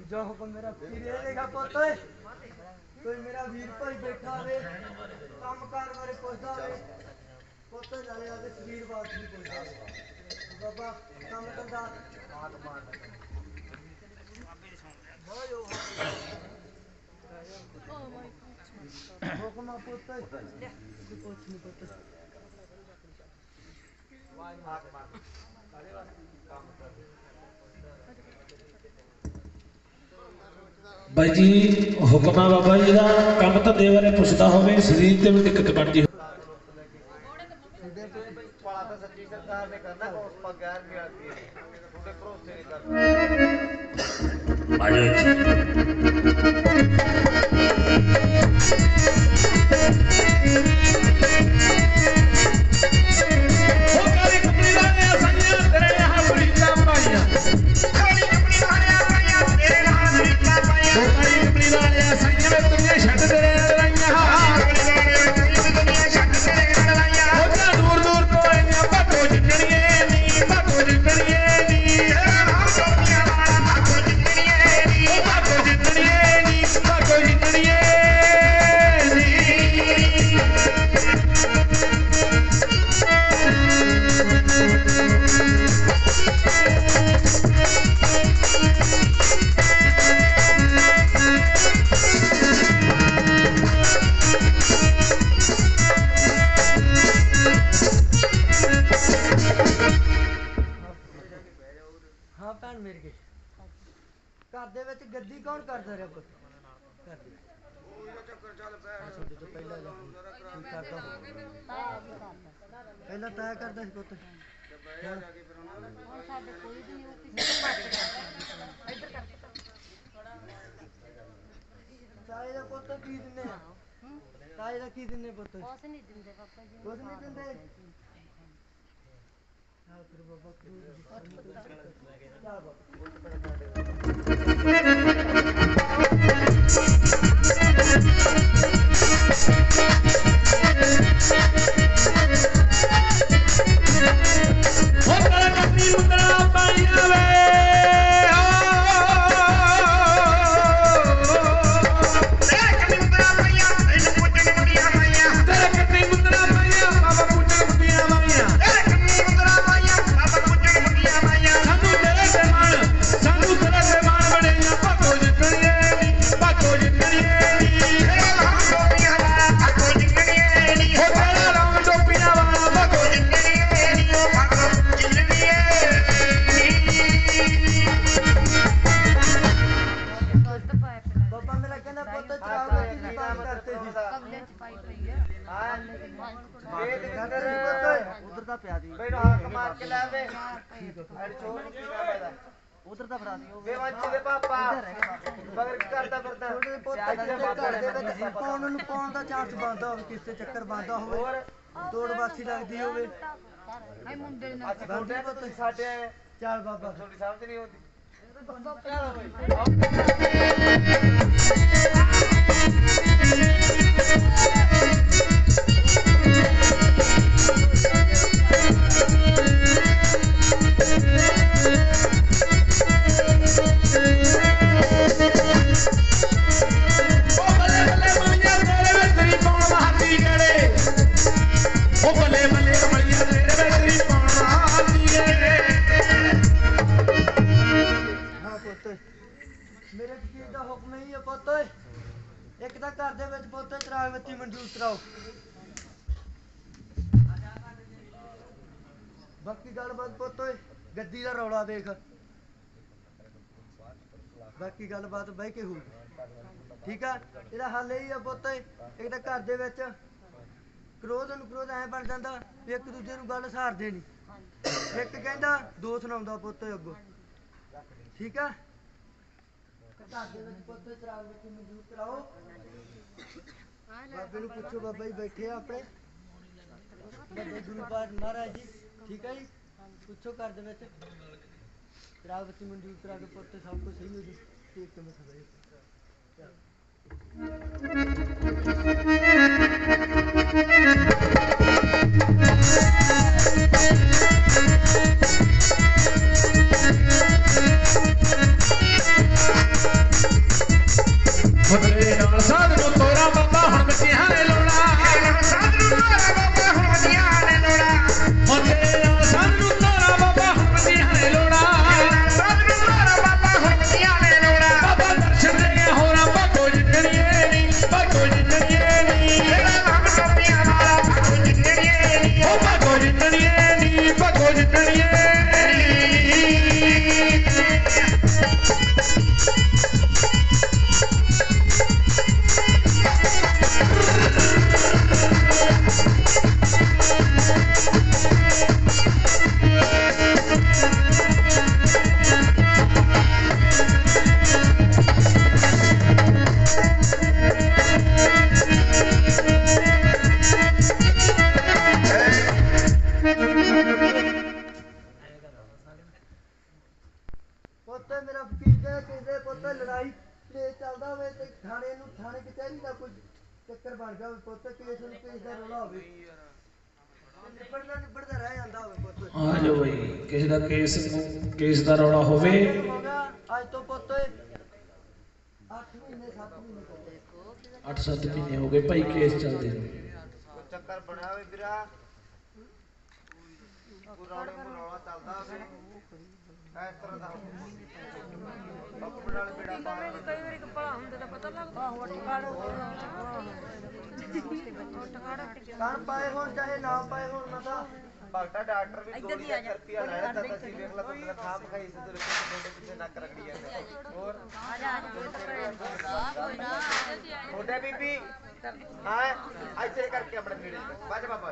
जो हुक्म मेरा पीर रहेगा पुत्र कोई मेरा वीर भाई बैठा है काम कार बारे पुछदा है पुत्र नाले आदे शरीर बात नहीं पुछदा बाबा काम करदा हुक्म पुत्र कुछ नहीं पुत्र ਬਾਈ ਜੀ ਹੁਕਮ ਆ ਬਾਬਾ ਜੀ ਦਾ ਕੰਮ ਧੰਦੇ ਬਾਰੇ ਪੁੱਛਦਾ ਹੋਵੇ ਸਰੀਰ ਤੇ ਵੀ ਦਿੱਕਤ ਬਣਦੀ पाला तो सच्ची सरकार ने करना उस पर गैर भी आती है थोड़े भरोसे नहीं करना ਉਹ ਕਾਲੀ ਕੰਪਨੀ ਵਾਲਿਆਂ ਸਾਈਆਂ ਤੇਰੇ ਨਾਲ ਬਰੀਕਾਂ ਪਾਈਆਂ ਕਾਲੀ ਕੰਪਨੀ ਵਾਲਿਆਂ ਸਾਈਆਂ ਤੇਰੇ ਨਾਲ ਬਰੀਕਾਂ ਪਾਈਆਂ ਉਹ ਕਾਲੀ ਕੰਪਨੀ ਵਾਲਿਆਂ ਸਾਈਆਂ ਵੇ ਦੁਨੀਆ ਛੱਡ ਤੇਰੇ ਨਾਲ ਲਾਈਆਂ ਦੁਨੀਆ ਛੱਡ ਤੇਰੇ ਨਾਲ ਲਾਈਆਂ ਉਹ ਜਾ ਦੂਰ ਦੂਰ ਤੋਂ ਆਈਆਂ ਭਾਗੋ ਜਿੱਤਣੀਏ ਨੀ ਭਾਗੋ ਜਿੱਤਣੀਏ ਨੀ ਦੁਨੀਆ ਵਾਲਾ ਭਾਗੋ ਜਿੱਤਣੀਏ ਨੀ ਉਹ ਭਾਗੋ ਜਿੱਤਣੀਏ ਨੀ ਭਾਗੋ ਜਿੱਤਣੀਏ ਨੀ हाँ भैन मेरे के घर दे विच गद्दी कौन करदा रहा पुत घर दे तो पहला जा की करदा पहला तय करदा सी पुत चाहे दा पुत की दिन्ने चाहे दा की दिन्ने पुत कुछ नहीं दिंदे हाँ फिर बाबा ਉਹ ਕਾਲਾ ਕੰਪਨੀ ਮੁੰਦਰਾ ਪਾਈਆਂ ਵੇ ਤੇਰੇ ਕੰਪਨੀ ਮੁੰਦਰਾ ਪਾਈਆਂ ਇਹਨੂੰ ਪੁੱਛਣ ਮੁੰਡੀਆਂ ਮਾਈਆਂ ਤੇਰੇ ਕੰਪਨੀ ਮੁੰਦਰਾ ਪਾਈਆਂ ਬਾਬਾ ਪੁੱਛਣ ਮੁੰਡੀਆਂ ਮਾਈਆਂ ਤੇਰੇ ਕੰਪਨੀ ਮੁੰਦਰਾ ਪਾਈਆਂ ਬਾਬਾ ਪੁੱਛਣ ਮੁੰਡੀਆਂ ਮਾਈਆਂ ਸਾਨੂੰ ਤੇਰੇ ਤੇ ਮਾਣ ਬਣੇਗਾ ਭਾਗੋ ਜਿੱਤਣੀਏ ਨੀ ਭਾਗੋ ਜਿੱਤਣੀਏ ਨੀ ਤੇਰਾ ਨਾਮ ਟੋਪੀਆਂ ਵਾਲਾ ਭਾਗੋ ਜਿੱਤਣੀਏ ਨੀ ਹੋ ਤੇਰਾ ਨਾਮ ਟੋਪੀਆਂ ਵਾਲਾ ਭਾਗੋ ਜਿੱਤਣੀਏ ਨੀ ਉਹ ਭਾਗੋ ਜਿੱਤਣੀਏ बाबा मेरा कहना पुत चराग की बात करते सी उधर दा प्या दी बेटा हाथ मार के ला वे अड़ छोड़ की ना मेरा उधर दा फड़ा दी बेवंच दे पापा मगर की करदा फिरदा छोटे पुत घर दे विच पाउण ਨੂੰ ਪਾਉਣ ਦਾ ਚਾਂਸ ਬੰਦਾ ਹੋਵੇ ਕਿਸੇ ਚੱਕਰ ਬੰਦਾ ਹੋਵੇ ਤੋੜ ਬਾਸੀ ਲੱਗਦੀ ਹੋਵੇ ਅੱਜ ਛੋਟੇ ਪੁੱਤ ਸਾਡੇ ਆਏ ਚੱਲ ਬਾਬਾ ਥੋੜੀ ਸਮਝ ਨਹੀਂ ਆਉਂਦੀ ਉਹ ਬੱਲੇ ਬੱਲੇ ਮਲੀਆਂ ਤੇਰੇ ਵਿੱਚ ਤੇਰੀ ਪਾਉਣ ਮਾਰਦੀ ਗੜੇ ਉਹ ਬੱਲੇ ਬੱਲੇ ਮਲੀਆਂ ਤੇਰੇ ਵਿੱਚ ਤੇਰੀ ਪਾਉਣ ਮਾਰਦੀ ਗੜੇ ਹਾਂ ਪੁੱਤ ਮੇਰੇ ਫਕੀਰ ਦਾ ਹੁਕਮ ਹੀ ਹੈ ਪੁੱਤ ਇੱਕ ਤਾਂ ਘਰ ਦੇ ਵਿੱਚ ਪੁੱਤ ਚਰਾਗ ਬੱਤੀ ਮਨਜ਼ੂਰ ਕਰਾਓ ਬਾਕੀ ਗੱਲਬਾਤ ਪੁੱਤ ਗੱਦੀ ਦਾ ਰੌਲਾ ਦੇਖ ਬਾਕੀ ਗੱਲਬਾਤ ਬਹਿ ਕੇ ਹੋਊ ਠੀਕ ਆ ਇਹਦਾ ਹੱਲ ਇਹ ਆ ਪੁੱਤ ਇੱਕ ਤਾਂ ਘਰ ਦੇ ਵਿੱਚ ਕ੍ਰੋਧ ਨੂੰ ਕ੍ਰੋਧ ਐ ਬਣ ਜਾਂਦਾ ਵੀ ਇੱਕ ਦੂਜੇ ਨੂੰ ਗੱਲ ਸਹਾਰਦੇ ਨਹੀਂ ਇੱਕ ਕਹਿੰਦਾ ਦੋ ਸੁਣਾਉਂਦਾ ਪੁੱਤ ਅੱਗੋਂ ਠੀਕ ਆ ਘਰ ਦੇ ਵਿੱਚ ਪੁੱਤ ਚਰਾਗ ਬੱਤੀ ਮਨਜ਼ੂਰ ਕਰਾਓ ਬਾਬੇ ਨੂੰ ਪੁੱਛੋ ਬਾਬਾ ਜੀ ਬੈਠੇ ਆ ਆਪਣੇ ਵੱਡੇ ਗੁਰੂ ਪਾਦ ਮਹਾਰਾਜ ਜੀ ਠੀਕ ਹੈ ਜੀ ਪੁੱਛੋ ਘਰ ਦੇ ਵਿੱਚ ਚਰਾਗ ਬੱਤੀ ਮਨਜ਼ੂਰ ਕਰਾ ਕੇ ਪੁੱਤ ਸਭ ਕੁਝ ਸਹੀ ਹੋ ਜੂ ਠੀਕ ਤੇ ਮਸਲਾ ਹੈ ਪੁੱਤ ਲੜਾਈ ਤੇ ਚੱਲਦਾ ਹੋਵੇ ਤੇ ਥਾਣੇ ਕਚਹਿਰੀ ਦਾ ਕੋਈ ਚੱਕਰ ਬਣ ਗਿਆ ਹੋਵੇ ਪੁੱਤ ਕੇਸ ਨੂੰ ਕੇਸ ਦਾ ਰੌਲਾ ਹੋਵੇ ਨਿਬੜਦਾ ਰਹਿ ਜਾਂਦਾ ਹੋਵੇ ਪੁੱਤ ਆ ਜਾਓ ਬਈ ਕਿਸੇ ਦਾ ਕੇਸ ਦਾ ਰੌਲਾ ਹੋਵੇ ਅੱਜ ਤੋਂ ਪੁੱਤ 8 ਮਹੀਨੇ 7 ਮਹੀਨੇ ਦੇਖੋ 8-7 ਮਹੀਨੇ ਹੋ ਗਏ ਭਾਈ ਕੇਸ ਚੱਲਦੇ ਨੇ ਕੋਈ ਚੱਕਰ ਬਣਿਆ ਹੋਵੇ ਵੀਰਾ ਕੋਈ ਰੌਲਾ ਚੱਲਦਾ ਹੋਵੇ ਇਸ ਤਰ੍ਹਾਂ ਦਾ ਬਾਪੂ ਨਾਲ ਬੇੜਾ ਪਾਰ ਕਈ ਵਾਰੀ ਭਲਾ ਹੁੰਦੇ ਦਾ ਪਤਾ ਲੱਗਦਾ ਕਣ ਪਾਏ ਹੋਣ ਚਾਹੇ ਨਾ ਪਾਏ ਹੋਣ ਮਤਾ ਭਗਤਾ ਡਾਕਟਰ ਵੀ 2 ਲੱਖ ਰੁਪਇਆ ਲੈ ਲੈਂਦਾ ਤਾਂ ਅਸੀਂ ਵੇਖ ਲਾ ਤੂੰ ਖਾਮ ਖਾਈ ਸੀ ਤੇਰੇ ਕੋਲ ਪਿੱਛੇ ਨੱਕ ਰਗੜੀ ਜਾਂਦੇ ਹੋਰ ਛੋਟੇ ਬੀਬੀ ਹਾਂ ਇੱਥੇ ਕਰਕੇ ਆਪਣੇ ਨੇੜੇ ਵੱਜ ਬਾਬਾ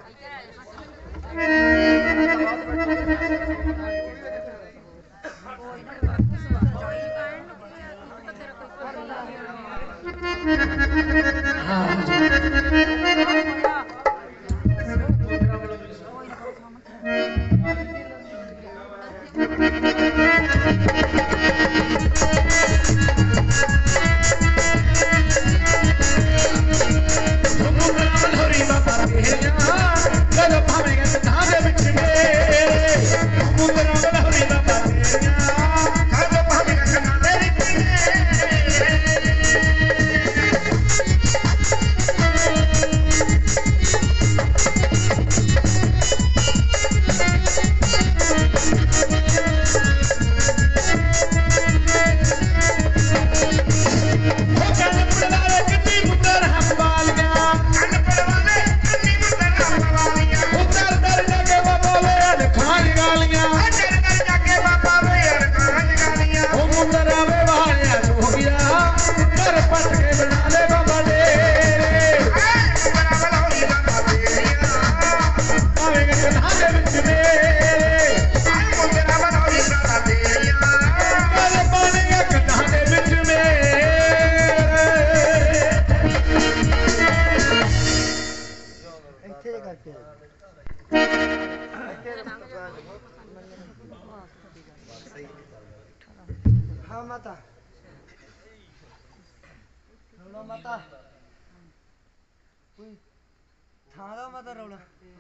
हाँ माता रौला माता कोई थाना माता रौला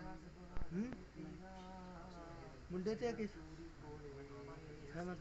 मुंडे ते किस है माता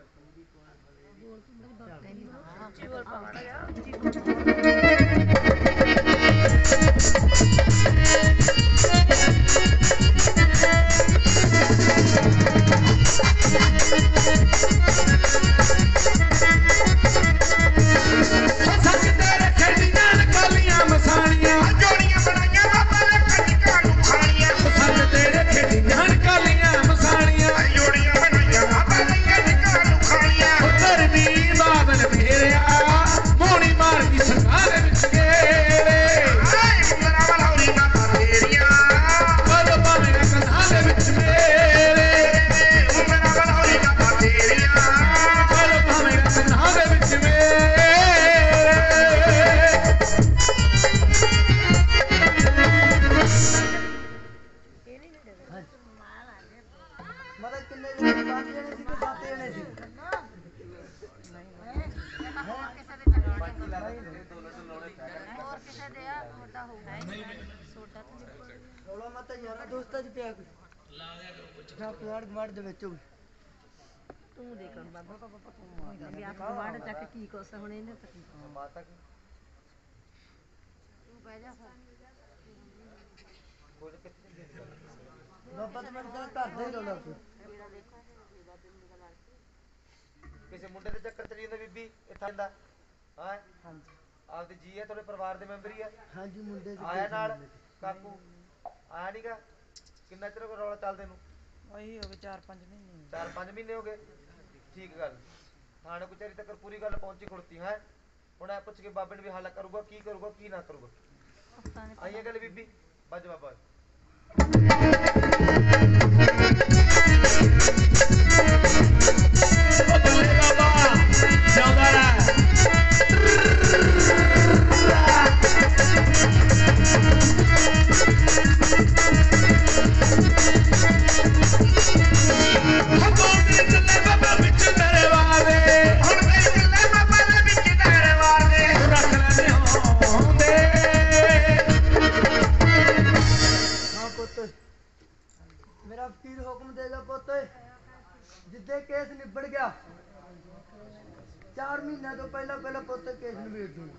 ਰੌਲਾ ਮਾਤਾ ਯਾਰਾ ਦੋਸਤਾਂ ਚ ਪਿਆ ਕੋਈ ਨਾ ਪਲਾਟ ਗਵਾੜ ਦੇ ਵਿੱਚ ਹੋਵੇ ਤੂੰ ਦੇਖ ਹੁਣ ਬਾਬਾ ਤੂੰ ਵੀ ਆਪ ਵਾੜ ਚੱਕ ਕੀ ਕੋਸ ਹੁਣ ਇਹਨੇ ਤਾਂ ਕੀ ਮਾਤਾ ਤੂੰ ਬਹਿ ਜਾ ਕੋਈ ਕਿੱਥੇ ਬਾਬਾ ਤੇ ਮੈਨੂੰ ਕਹਿੰਦਾ ਘਰ ਦਾ ਹੀ ਰੌਲਾ ਕੋਈ ਕਿਸੇ ਮੁੰਡੇ ਦੇ ਚੱਕਰ ਚਲੀ ਜਾਂਦਾ ਬੀਬੀ ਇੱਥੇ ਆਂਦਾ ਹਾਂ ਹਾਂਜੀ ਆਪਦੇ ਜੀ ਹੈ ਤੁਹਾਡੇ ਪਰਿਵਾਰ ਦੇ ਮੈਂਬਰ ਹੀ ਆ ਹਾਂਜੀ ਮੁੰਡੇ ਦੇ ਆਇਆ ਨਾਲ ਕਾਕੂ ਆਇਆ ਨੀਗਾ ਕਿੰਨਾ ਚਿਰ ਹੋ ਗਿਆ ਰੌਲਾ ਚੱਲਦੇ ਨੂੰ ਉਹੀ ਹੋ ਗਏ 4-5 ਮਹੀਨੇ 4-5 ਮਹੀਨੇ ਹੋ ਗਏ ਠੀਕ ਗੱਲ ਥਾਣੇ ਕਚਹਿਰੀ ਤੱਕ ਪੂਰੀ ਗੱਲ ਪਹੁੰਚੀ ਖੁੜਤੀ ਹੈ ਹੁਣ ਇਹ ਪੁੱਛ ਕੇ ਬਾਬੇ ਨੂੰ ਵੀ ਹੱਲ ਕਰੂਗਾ ਕੀ ਨਾ ਕਰੂਗਾ ਆਈਏ ਗੱਲ ਬੀਬੀ ਬੱਜ ਬਾਬਾ ਚੱਲੇ ਬਾਬਾ ਵਿੱਚ ਮੇਰੇ ਵਾਵੇ ਹੁਣ ਮੇਰੇ ਚੱਲੇ ਕੇਸ ਨਿਬੜ ਗਿਆ 4 ਮਹੀਨਿਆਂ ਤੋਂ ਪਹਿਲਾਂ ਪਹਿਲਾਂ ਪੁੱਤ ਕੇਸ ਨਿਬੇੜ ਦੂੰ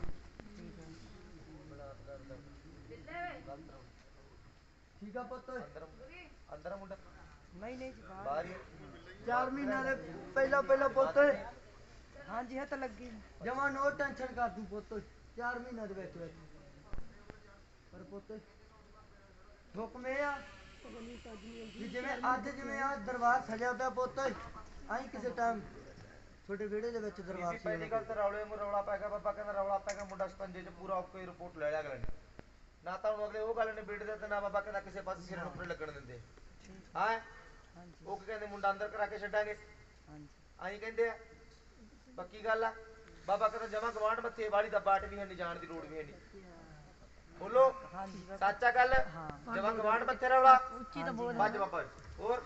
ਠੀਕ ਆ ਪੁੱਤ ਅੰਦਰ ਮੁੰਡਾ ਨਹੀਂ ਨਹੀਂ ਜੀ ਬਾਹਰ ਹੀ 4 ਮਹੀਨਿਆਂ ਦੇ ਪਹਿਲਾਂ ਪਹਿਲਾਂ ਪੁੱਤ ਹਾਂਜੀ ਹੈ ਤਾਂ ਲੱਗੀ ਜਮਾ ਨੋ ਟੈਨਸ਼ਨ ਕਰ ਦੂੰ ਪੁੱਤ 4 ਮਹੀਨਿਆਂ ਦੇ ਵਿੱਚ ਵਿੱਚ ਪਰ ਪੁੱਤ ਹੁਕਮ ਇਹ ਆ ਵੀ ਜਿਵੇਂ ਅੱਜ ਜਿਵੇਂ ਆ ਦਰਬਾਰ ਸਜਿਆ ਪਿਆ ਪੁੱਤ ਆਈ ਕਿਸੇ ਟਾਈਮ ਤੁਹਾਡੇ ਵਿਹੜੇ ਦੇ ਵਿੱਚ ਦਰਬਾਰ ਸੀ ਪਹਿਲੀ ਗੱਲ ਤਾਂ ਰੌਲੇ ਨੂੰ ਰੌਲਾ ਪੈ ਗਿਆ ਬਾਬਾ ਕਹਿੰਦਾ ਰੌਲਾ ਪੈ ਗਿਆ ਮੁੰਡਾ ਸਕੰਜੇ 'ਚ ਪੂਰਾ ਓਕੇ ਰਿਪੋਰਟ ਲੈ ਲਿਆ ਅਗਲੇ ਨੇ ਨਾ ਤਾਂ ਹੁਣ ਅਗਲੇ ਉਹ ਗੱਲ ਨੇ ਬੇਟੇ ਤੇ ਨਾ ਬਾਬਾ ਕਹਿੰਦਾ ਕਿਸੇ ਪਾਸੇ ਸਿਰ ਨੂੰ ਉੱਪਰ ਲੱਗਣ ਦਿੰਦੇ ਹਾਂ ਉਹ ਕੀ ਕਹਿੰਦੇ ਮੁੰਡਾ ਅੰਦਰ ਕਰਾ ਕੇ ਛੱਡਾਂਗੇ ਆਈ ਕਹਿੰਦੇ ਆ ਪੱਕੀ ਗੱਲ ਆ ਬਾਬਾ ਕਹਿੰਦਾ ਜਮਾ ਗਵਾਂਢ ਮੱਥੇ ਵਾਲੀ ਦਾ ਬਾਟ ਵੀ ਹੈ ਨਹੀਂ ਜਾਣ ਦੀ ਲੋੜ ਵੀ ਹੈ ਨਹੀਂ ਬੋਲੋ ਸੱਚਾ ਗੱਲ ਜਮਾ ਗਵਾਂਢ ਮੱਥੇ ਰੌਲਾ ਉੱਚੀ ਤਾਂ ਬੋਲ ਬਾਜ ਬਾਬਾ ਹੋਰ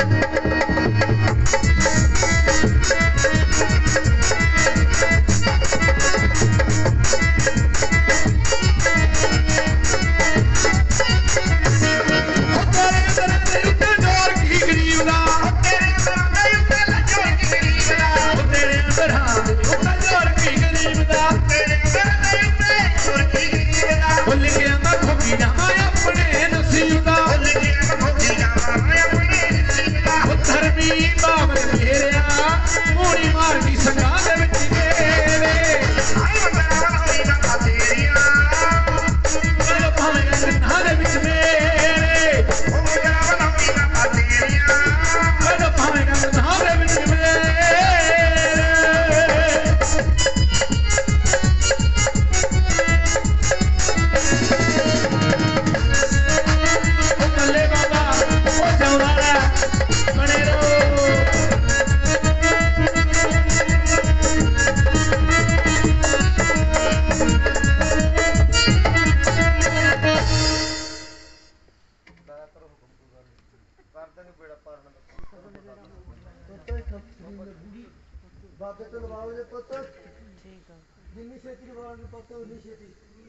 ਬਾਬੇ ਤੋਂ ਲਵਾਓਗੇ ਪੁੱਤ ਠੀਕ ਆ ਜਿੰਨੀ ਛੇਤੀ ਲਵਾਓਗੇ ਪੁੱਤ ਉਨੀ ਛੇਤੀ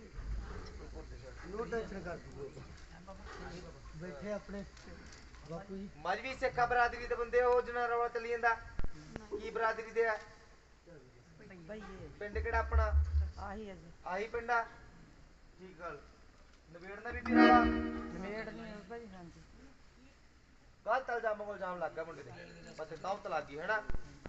ਨੋ ਟੈਨਸ਼ਨ ਕਰ ਬੈਠੇ ਆਪਣੇ ਬਾਪੂ ਜੀ ਮਜਵੀ ਸਿੱਖਾ ਬਰਾਦਰੀ ਦੇ ਬੰਦੇ ਉਹ ਜਿਹਨਾਂ ਰੌਲਾ ਚੱਲੀ ਜਾਂਦਾ ਕੀ ਬਰਾਦਰੀ ਦੇ ਆ ਪਿੰਡ ਕਿਹੜਾ ਆਪਣਾ ਆਹੀ ਪਿੰਡ ਆ ਠੀਕ ਗੱਲ ਨਵੇੜਨਾ ਵੀ ਰੌਲਾ ਗਲਤ ਇਲਜ਼ਾਮ ਕੋਲ ਜਾਮ ਲੱਗ ਗਿਆ ਮੁੰਡੇ ਦੇ ਬਸ ਦਾਵਤ ਲੱਗ ਗਈ ਹੈਨਾ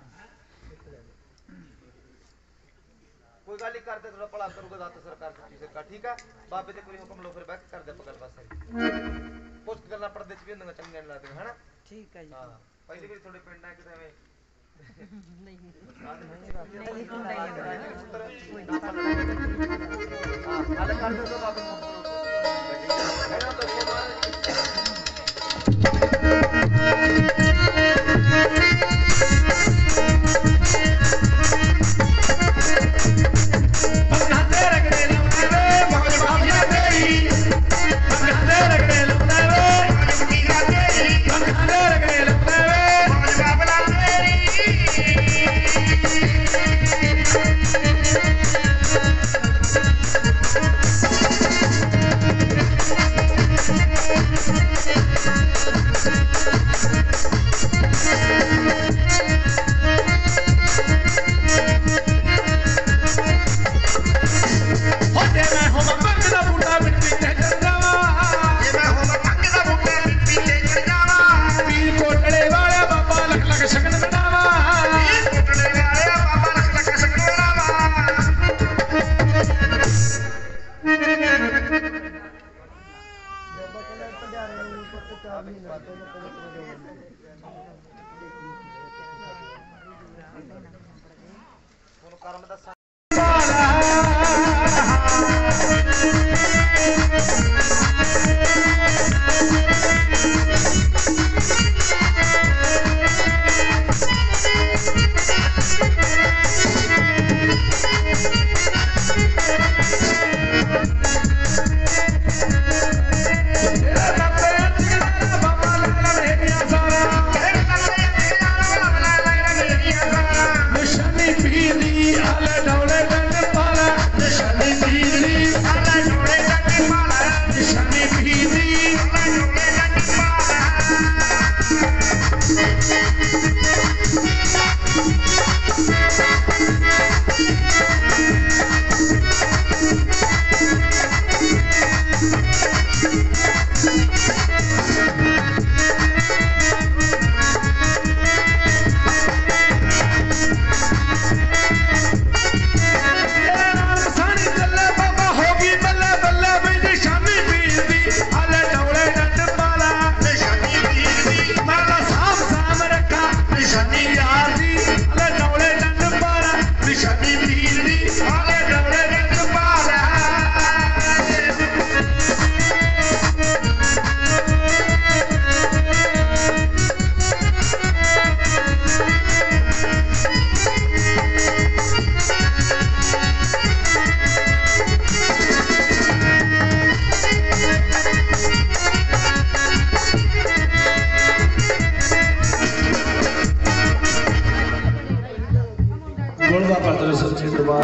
ਕੋਈ ਗੱਲ ਨਹੀਂ ਕਰਦੇ ਥੋੜਾ ਭਲਾ ਕਰੂਗਾ ਦਾਤ ਸਰਕਾਰ ਸੱਚੀ ਸਰਕਾਰ ਠੀਕ ਆ ਬਾਬੇ ਦੇ ਕੋਈ ਹੁਕਮ ਲੋ ਫਿਰ ਬੈਕ ਕਰਦੇ ਆਪਾਂ ਗੱਲ ਬਸ ਕੁਝ ਗੱਲਾਂ ਪਰਦੇ ਚ ਵੀ ਹੁੰਦੀਆਂ ਚੰਗੀਆਂ ਨਹੀਂ ਲੱਗਦੀਆਂ ਹੈਨਾ ਠੀਕ ਆ ਜੀ ਹਾਂ ਪਹਿਲੀ ਵਾਰੀ ਤੁਹਾਡੇ ਪਿੰਡ ਆ ਕਿਤੇ ਐਵੇਂ ਨਹੀਂ ਗੱਲ ਕਰਦੇ ਤੋਂ ਬਾਬੇ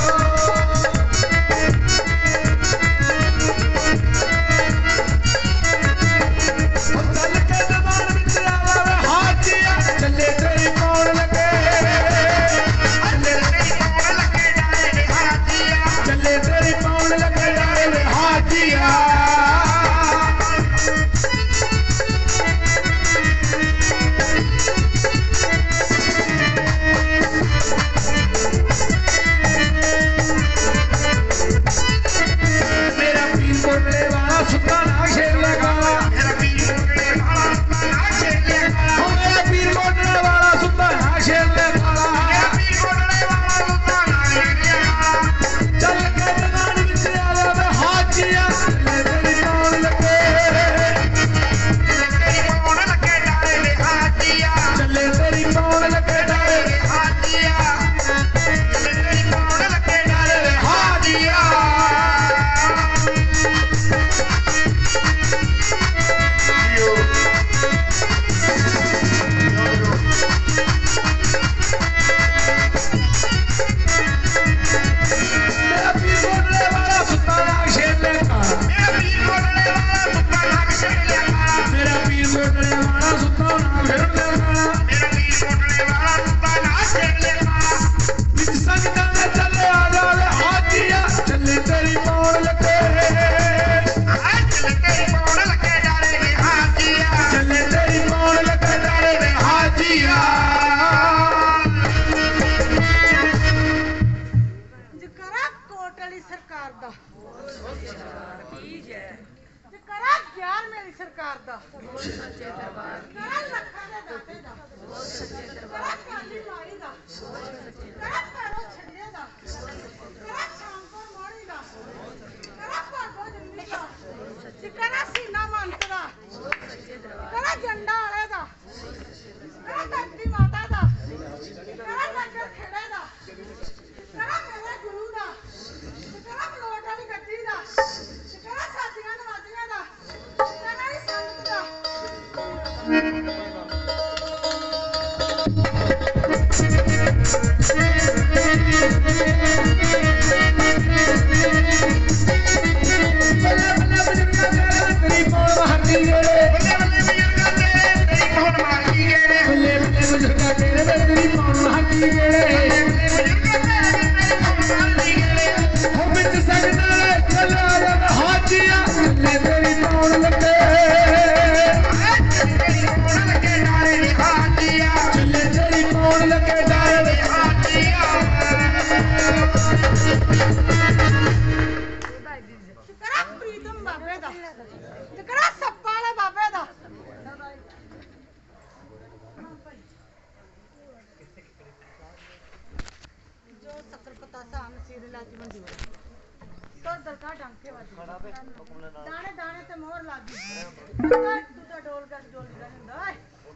दाने दाने ते मोहर लागी तू तो डोल का डोली का ਹੁੰਦਾ ਓਏ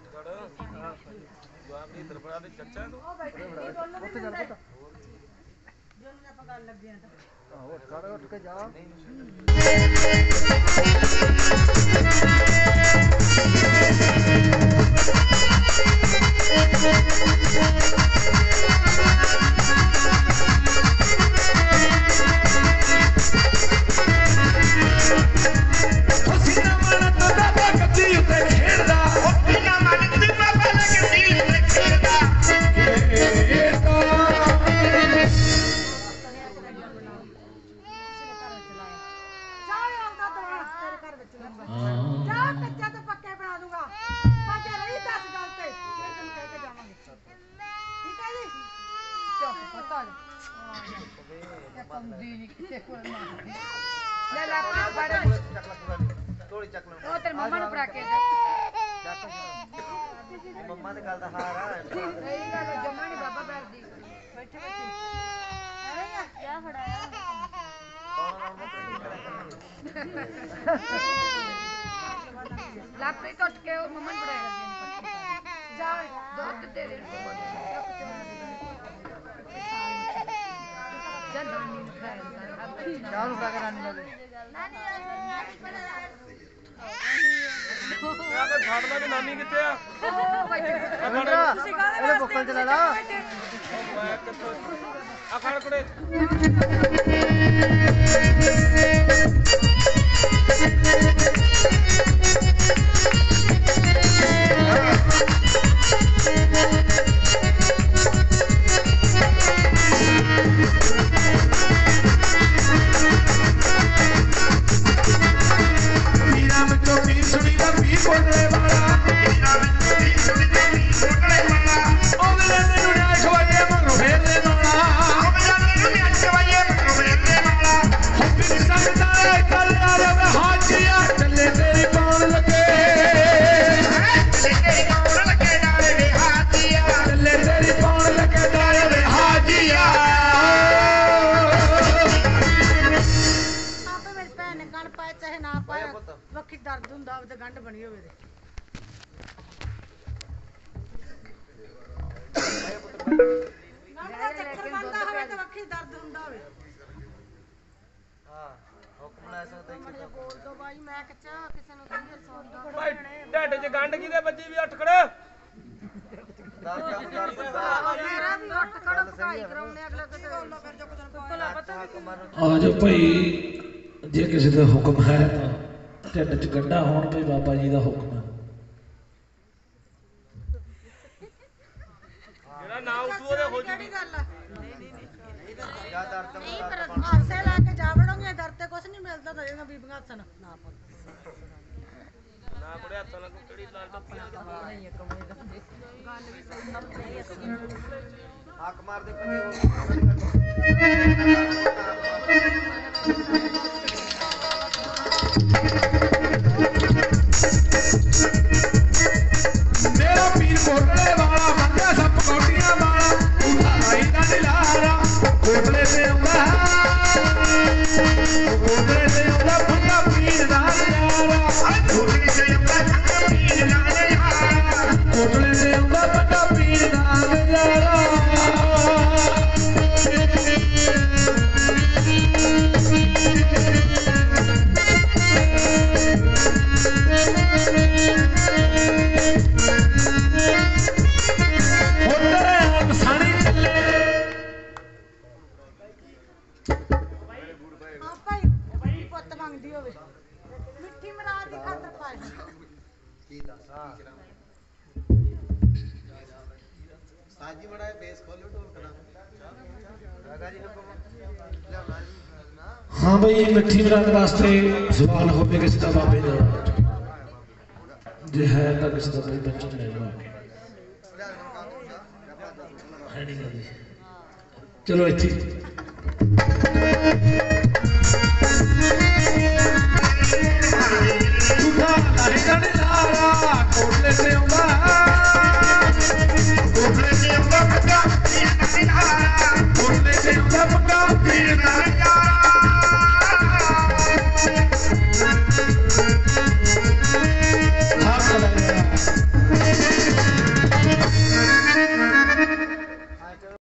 ਜਵਾਬ ਇਧਰ ਬੜਾ ਦੇ ਚੱਚਾ ਤੂੰ ਉਹ ਬੈਠੀ ਦੋਨੋਂ ਵੀ ਹੁੰਦਾ ਦੋਨੋਂ ਆਪਾਂ ਗੱਲ ਲੱਗੇ ਆ ਤਾਂ ਆਹੋ ਖੜਾ ਉੱਠ ਕੇ ਜਾ ਥੋੜੀ ਚੱਕ ਲੈ ਉਹ ਤੇਰੀ ਮੰਮਾ ਨੂੰ ਫੜਾ ਕੇ ਮੰਮਾ ਦੇ ਗੱਲ ਦਾ ਹਾਰ ਆ ਸਹੀ ਗੱਲ ਜਮਾ ਨਹੀਂ ਬਾਬਾ ਬੈਠਦੀ ਬੈਠੇ ਬੈਠੇ ਕਿਆ ਫੜਾਇਆ ਲੱਕ ਹੀ ਟੁੱਟ ਕੇ ਉਹ ਮੰਮਾ ਨੂੰ ਫੜਾਇਆ ਜਾ ਦੁੱਧ ਦੇ ਦੇ ਜਦ ਨਾਨੀ ਨੂੰ ਖਾਇਆ ਚਾਹ ਨੂੰ ਕਰਾ ਨਾਨੀ ਲਵੇ ਯਾਰ ਤਾਂ ਛੱਡ ਲੈ ਵੀ ਨਾਨੀ ਕਿੱਥੇ ਆ ਉਹ ਬੈਠੇ ਇਹਦੇ ਬੁੱਕਲ ਚ ਲੈ ਲਾ ਮੈਂ ਕਿੱਥੋਂ ਆ ਖੜ ਕੁੜੇ ਪੀਰਾਂ ਵਿੱਚੋਂ ਪੀਰ ਸੁਣੀ ਦਾ ਪੀਰ ਕੋਟਲੇ ਵਾਲਾ ਪੀਰਾਂ ਵਿੱਚੋਂ ਪੀਰ ਸੁਣੀ ਦਾ ਪੀਰ ਕੋਟਲੇ ਵਾਲਾ ਉਹਦੇ ਲੈਣੇ ਨੂੰ ਨਿਆਏ ਖਵਾਈਏ ਮਗਰੋਂ ਫੇਰਦੇ ਨਾਲਾ ਉਹਦੇ ਲੈਣੇ ਨੂੰ ਨਿਆਏ ਖਵਾਈਏ ਮਗਰੋਂ ਫੇਰਦੇ ਨਾਲਾ ਹੁਕਮ ਸੰਗਦਾ ਏ ਕੱਲ ਆ ਰਵੇ ਹਾਜੀਆ ਚੱਲੇ ਤੇਰੀ ਪਾਉਣ ਲੱਗੇ ਚੱਲੇ ਤੇਰੀ ਪਾਉਣ ਲੱਗੇ ਨਾਲੇ ਵੇ ਹਾਜੀਆ ਚੱਲੇ ਤੇਰੀ ਪਾਉਣ ਲੱਗੇ ਨਾਲੇ ਵੇ ਹਾਜੀਆ ਆਪੇ ਮੇਰੀ ਭੈਣ ਨੇ ਗੰਢ ਪਾਇਆ ਚਾਹੇ ਨਾ ਪਾਇਆ ਪੁੱਤ। ਵੱਖੀ ਦਰਦ ਹੁੰਦਾ ਹੋਵੇ ਤੇ ਗੰਢ ਬਣੀ ਹੋਵੇ ਤੇ ਗੰਢ ਦਾ ਚੱਕਰ ਬਣਦਾ ਹੋਵੇ ਤੇ ਵੱਖੀ ਦਰਦ ਹੁੰਦਾ ਹੋਵੇ ਹਾਂ ਹੁਕਮ ਲੈ ਸਕਦੇ ਕਿ ਬੋਲ ਦੋ ਬਾਈ ਮੈਂ ਕਿਹਾ ਕਿਸੇ ਨੂੰ ਕਹੀਏ ਸੌਦਾ ਭਾਈ ਢੱਡ 'ਚ ਗੰਢ ਕਿਤੇ ਵੱਜੀ ਵੀ ਉੱਠ ਖੜੇ ਦਰ ਕੰਮ ਕਰ ਬੰਦਾ ਮੇਰਾ ਵੀ ਉੱਠ ਖੜੋ ਭਕਾਈ ਕਰਾਉਣੇ ਅਗਲੇ ਕਿਤੇ ਫਿਰ ਜੋ ਕੁਝ ਪਤਾ ਹੁਕਮ ਆ ਜਾਓ ਭਾਈ ਜੇ ਕਿਸੇ ਦਾ ਹੁਕਮ ਹੈ ਤਾਂ ਢਿੱਡ 'ਚ ਗੰਢਾਂ ਹੋਣ ਭਈ ਬਾਬਾ ਜੀ ਦਾ ਹੁਕਮ ਹੈ ਜਿਹੜਾ ਨਾ ਉੱਠੂ ਉਹਦੇ ਹੋ ਕਿਹੜੀ ਜੂਗੀ ਗੱਲ ਆ ਜਾਂ ਦਰ ਤੇ ਨਹੀਂ ਮੁੰਡਾ ਪਰ ਬਣ ਹਾਸੇ ਲਾ ਕੇ ਜਾ ਵੜੋਗੇ ਦਰ ਤੇ ਕੁਝ ਨਹੀਂ ਮਿਲਦਾ ਤਾਂ ਇਹਨਾਂ ਬੀਬੀਆਂ ਹੱਸਣ ਨਾ ਨਾ ਕੁੜੇ ਹੱਥਾਂ ਨਾਲ ਕਿਹੜੀ ਲਾਲ ਟੱਪੀ ਹੱਕ ਮਾਰਦੇ ਕਦੇ ਮੇਰਾ ਪੀਰ ਕੋਟਲੇ ਵਾਲਾ ਮੰਗਿਆ ਸੱਪ ਕੋਟੀਆਂ ਵਾਲਾ ਉਠਾ ਲਾਈ ਦਾ ਦਿਲਾਰਾ ਕੋਟਲੇ ਤੇ ਆਉਂਦਾ ਕੋਟਲੇ ਤੇ ਆਉਂਦਾ ਫੰਗਾ ਪੀਰ ਦਾ ਨਜ਼ਾਰਾ ਕੋਟਲੇ ਤੇ ਆਉਂਦਾ ਫੰਗਾ ਪੀਰ ਦਾ ਨਜ਼ਾਰਾ ਕੋਟਲੇ ਤੇ ਆਉਂਦਾ ਫੰਗਾ ਪੀਰ ਦਾ ਨਜ਼ਾਰਾ ਹਾਂ ਭਾਈ ਪੁੱਤ ਮੰਗਦੀ ਹੋਵੇ ਮਿੱਠੀ ਮਰਾਦ ਦੀ ਖਾਤਰ ਪਾਏ ਕੀ ਦੱਸ ਹਾਂ ਸਾਜੀ ਬੜਾ ਬੇਸ ਖੋਲੋ ਢੋਲ ਕਰਾ ਰਾਗਾ ਜੀ ਹੁਕਮ ਲਿਆਉਣਾ ਜੀ ਨਾ ਹਾਂ ਬਈ ਮਿੱਠੀ ਮਰਾਦ ਵਾਸਤੇ ਸਵਾਲ ਹੋਵੇ ਕਿਸੇ ਦਾ ਬਾਬੇ ਦਾ ਜੇ ਹੈ ਤਾਂ ਕਿਸੇ ਦਾ ਬਈ ਬੱਚਾ ਲੈ ਲਓ ਹੈ ਨਹੀਂ ਗੱਲ ਚਲੋ ਇੱਥੇ ਝੂਠਾ ਲਾਈ ਦਾ ਲਾਰਾ ਕੋਟਲੇ ਤੇ ਆਉਂਦਾ